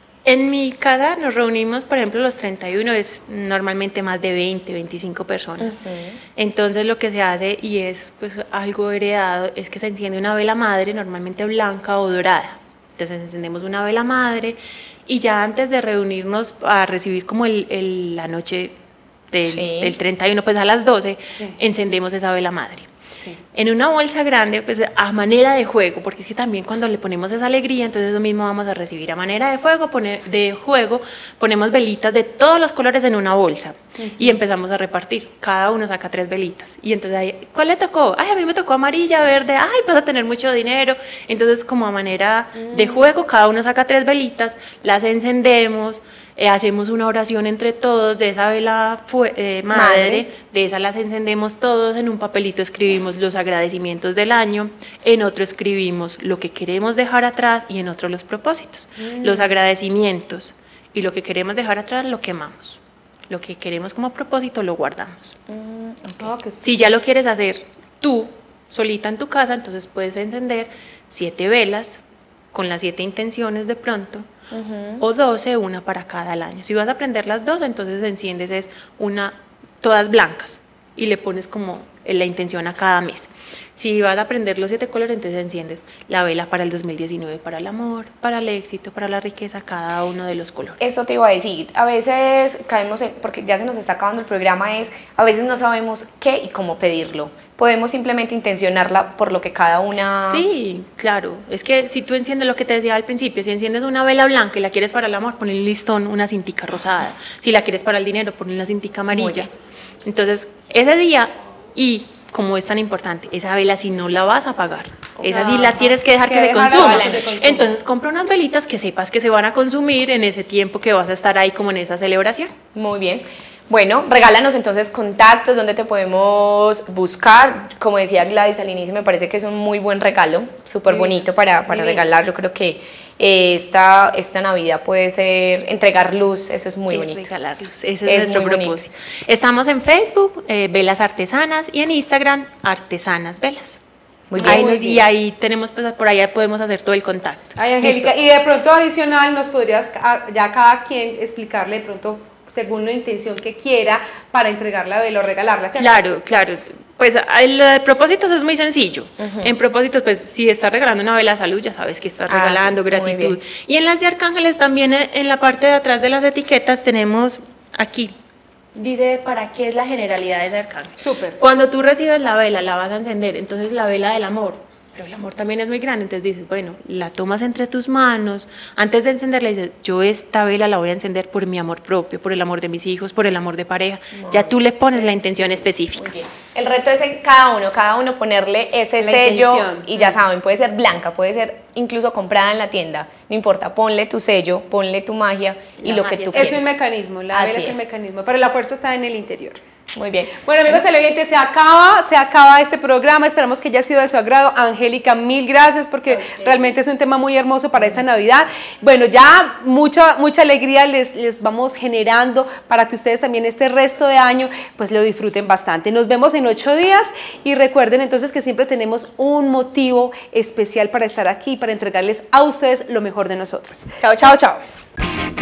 Speaker 4: en mi casa nos reunimos, por ejemplo, los treinta y uno, es normalmente más de veinte, veinticinco personas. Uh-huh. Entonces lo que se hace, y es pues algo heredado, es que se enciende una vela madre, normalmente blanca o dorada. Entonces encendemos una vela madre y ya antes de reunirnos a recibir como el, el, la noche del, sí. del treinta y uno, pues a las doce, sí. encendemos esa vela madre. Sí. En una bolsa grande, pues a manera de juego, porque es que también cuando le ponemos esa alegría, entonces eso mismo vamos a recibir. A manera de fuego, pone, de juego, ponemos velitas de todos los colores en una bolsa uh-huh. y empezamos a repartir. Cada uno saca tres velitas. Y entonces, ahí, ¿cuál le tocó? Ay, a mí me tocó amarilla, verde, ay, vas a tener mucho dinero. Entonces, como a manera uh-huh. de juego, cada uno saca tres velitas, las encendemos, Eh, hacemos una oración entre todos de esa vela fue, eh, madre, madre, de esa las encendemos todos, en un papelito escribimos los agradecimientos del año, en otro escribimos lo que queremos dejar atrás y en otro los propósitos. Mm. Los agradecimientos y lo que queremos dejar atrás lo quemamos, lo que queremos como propósito lo guardamos. Mm, okay. Oh, si ya lo quieres hacer tú, solita en tu casa, entonces puedes encender siete velas con las siete intenciones de pronto, uh-huh. o doce, una para cada año. Si vas a prender las dos, entonces enciendes es una, todas blancas, y le pones como la intención a cada mes. Si vas a prender los siete colores, entonces enciendes la vela para el dos mil diecinueve, para el amor, para el éxito, para la riqueza, cada uno de los colores.
Speaker 1: Eso te iba a decir, a veces caemos en, porque ya se nos está acabando el programa, es, a veces no sabemos qué y cómo pedirlo. Podemos simplemente intencionarla por lo que cada una...
Speaker 4: Sí, claro. Es que si tú enciendes lo que te decía al principio, si enciendes una vela blanca y la quieres para el amor, ponle un listón, una cintica rosada. Si la quieres para el dinero, ponle una cintica amarilla. Entonces, ese día y como es tan importante, esa vela si no la vas a apagar, esa sí
Speaker 2: Ajá.
Speaker 4: la tienes que dejar
Speaker 2: Que
Speaker 4: que, se
Speaker 2: dejar
Speaker 4: consuma.
Speaker 2: la que se consuma.
Speaker 4: Entonces compra unas velitas que sepas que se van a consumir en ese tiempo que vas a estar ahí como en esa celebración.
Speaker 1: Muy bien. Bueno, regálanos entonces contactos, donde te podemos buscar. Como decía Gladys al inicio, me parece que es un muy buen regalo, súper bonito para, para
Speaker 4: Divino.
Speaker 1: regalar. Yo creo que eh, esta, esta Navidad puede ser entregar luz, eso es muy
Speaker 4: Sí,
Speaker 1: bonito.
Speaker 4: regalar luz, ese es,
Speaker 1: Es
Speaker 4: nuestro
Speaker 1: muy bonito.
Speaker 4: propósito. Estamos en Facebook, eh, Velas Artesanas, y en Instagram, Artesanas Velas.
Speaker 1: Muy
Speaker 2: bien.
Speaker 4: Ahí
Speaker 2: Muy
Speaker 4: nos-
Speaker 2: bien.
Speaker 4: y ahí tenemos, pues, por allá podemos hacer todo el contacto.
Speaker 2: Ay, Angélica, y de pronto adicional nos podrías a- ya cada quien explicarle de pronto según la intención que quiera para entregar la vela o regalarla, ¿cierto?
Speaker 4: Claro, claro. Pues el de propósitos es muy sencillo.
Speaker 2: Ujú.
Speaker 4: En propósitos, pues si estás regalando una vela de salud, ya sabes que estás
Speaker 1: Ah,
Speaker 4: regalando,
Speaker 1: sí, muy
Speaker 4: gratitud.
Speaker 1: bien.
Speaker 4: Y en las de arcángeles también, eh, en la parte de atrás de las etiquetas tenemos aquí, dice para qué es la generalidad de ese arcángel.
Speaker 2: Súper.
Speaker 4: Cuando tú recibes la vela, la vas a encender, entonces la vela del amor, pero el amor también es muy grande, entonces dices, bueno, la tomas entre tus manos, antes de encenderla dices, yo esta vela la voy a encender por mi amor propio, por el amor de mis hijos, por el amor de pareja, ya tú le pones la intención específica.
Speaker 1: El reto es en cada uno, cada uno ponerle ese
Speaker 2: La
Speaker 1: sello
Speaker 2: intención.
Speaker 1: y ya saben, puede ser blanca, puede ser incluso comprada en la tienda, no importa, ponle tu sello, ponle tu magia y
Speaker 4: La
Speaker 1: lo que
Speaker 4: magia
Speaker 1: tú
Speaker 4: es-
Speaker 1: quieres.
Speaker 2: Es un mecanismo, la
Speaker 1: Así
Speaker 2: vela es un
Speaker 1: es.
Speaker 2: mecanismo, pero la fuerza está en el interior.
Speaker 1: Muy bien.
Speaker 2: Bueno, amigos televidentes, se acaba, se acaba este programa. Esperamos que haya sido de su agrado. Angélica, mil gracias porque realmente es un tema muy hermoso para esta Navidad. Bueno, ya mucha, mucha alegría les, les vamos generando para que ustedes también este resto de año pues lo disfruten bastante. Nos vemos en ocho días y recuerden entonces que siempre tenemos un motivo especial para estar aquí, para entregarles a ustedes lo mejor de nosotros. Chao, chao, chao.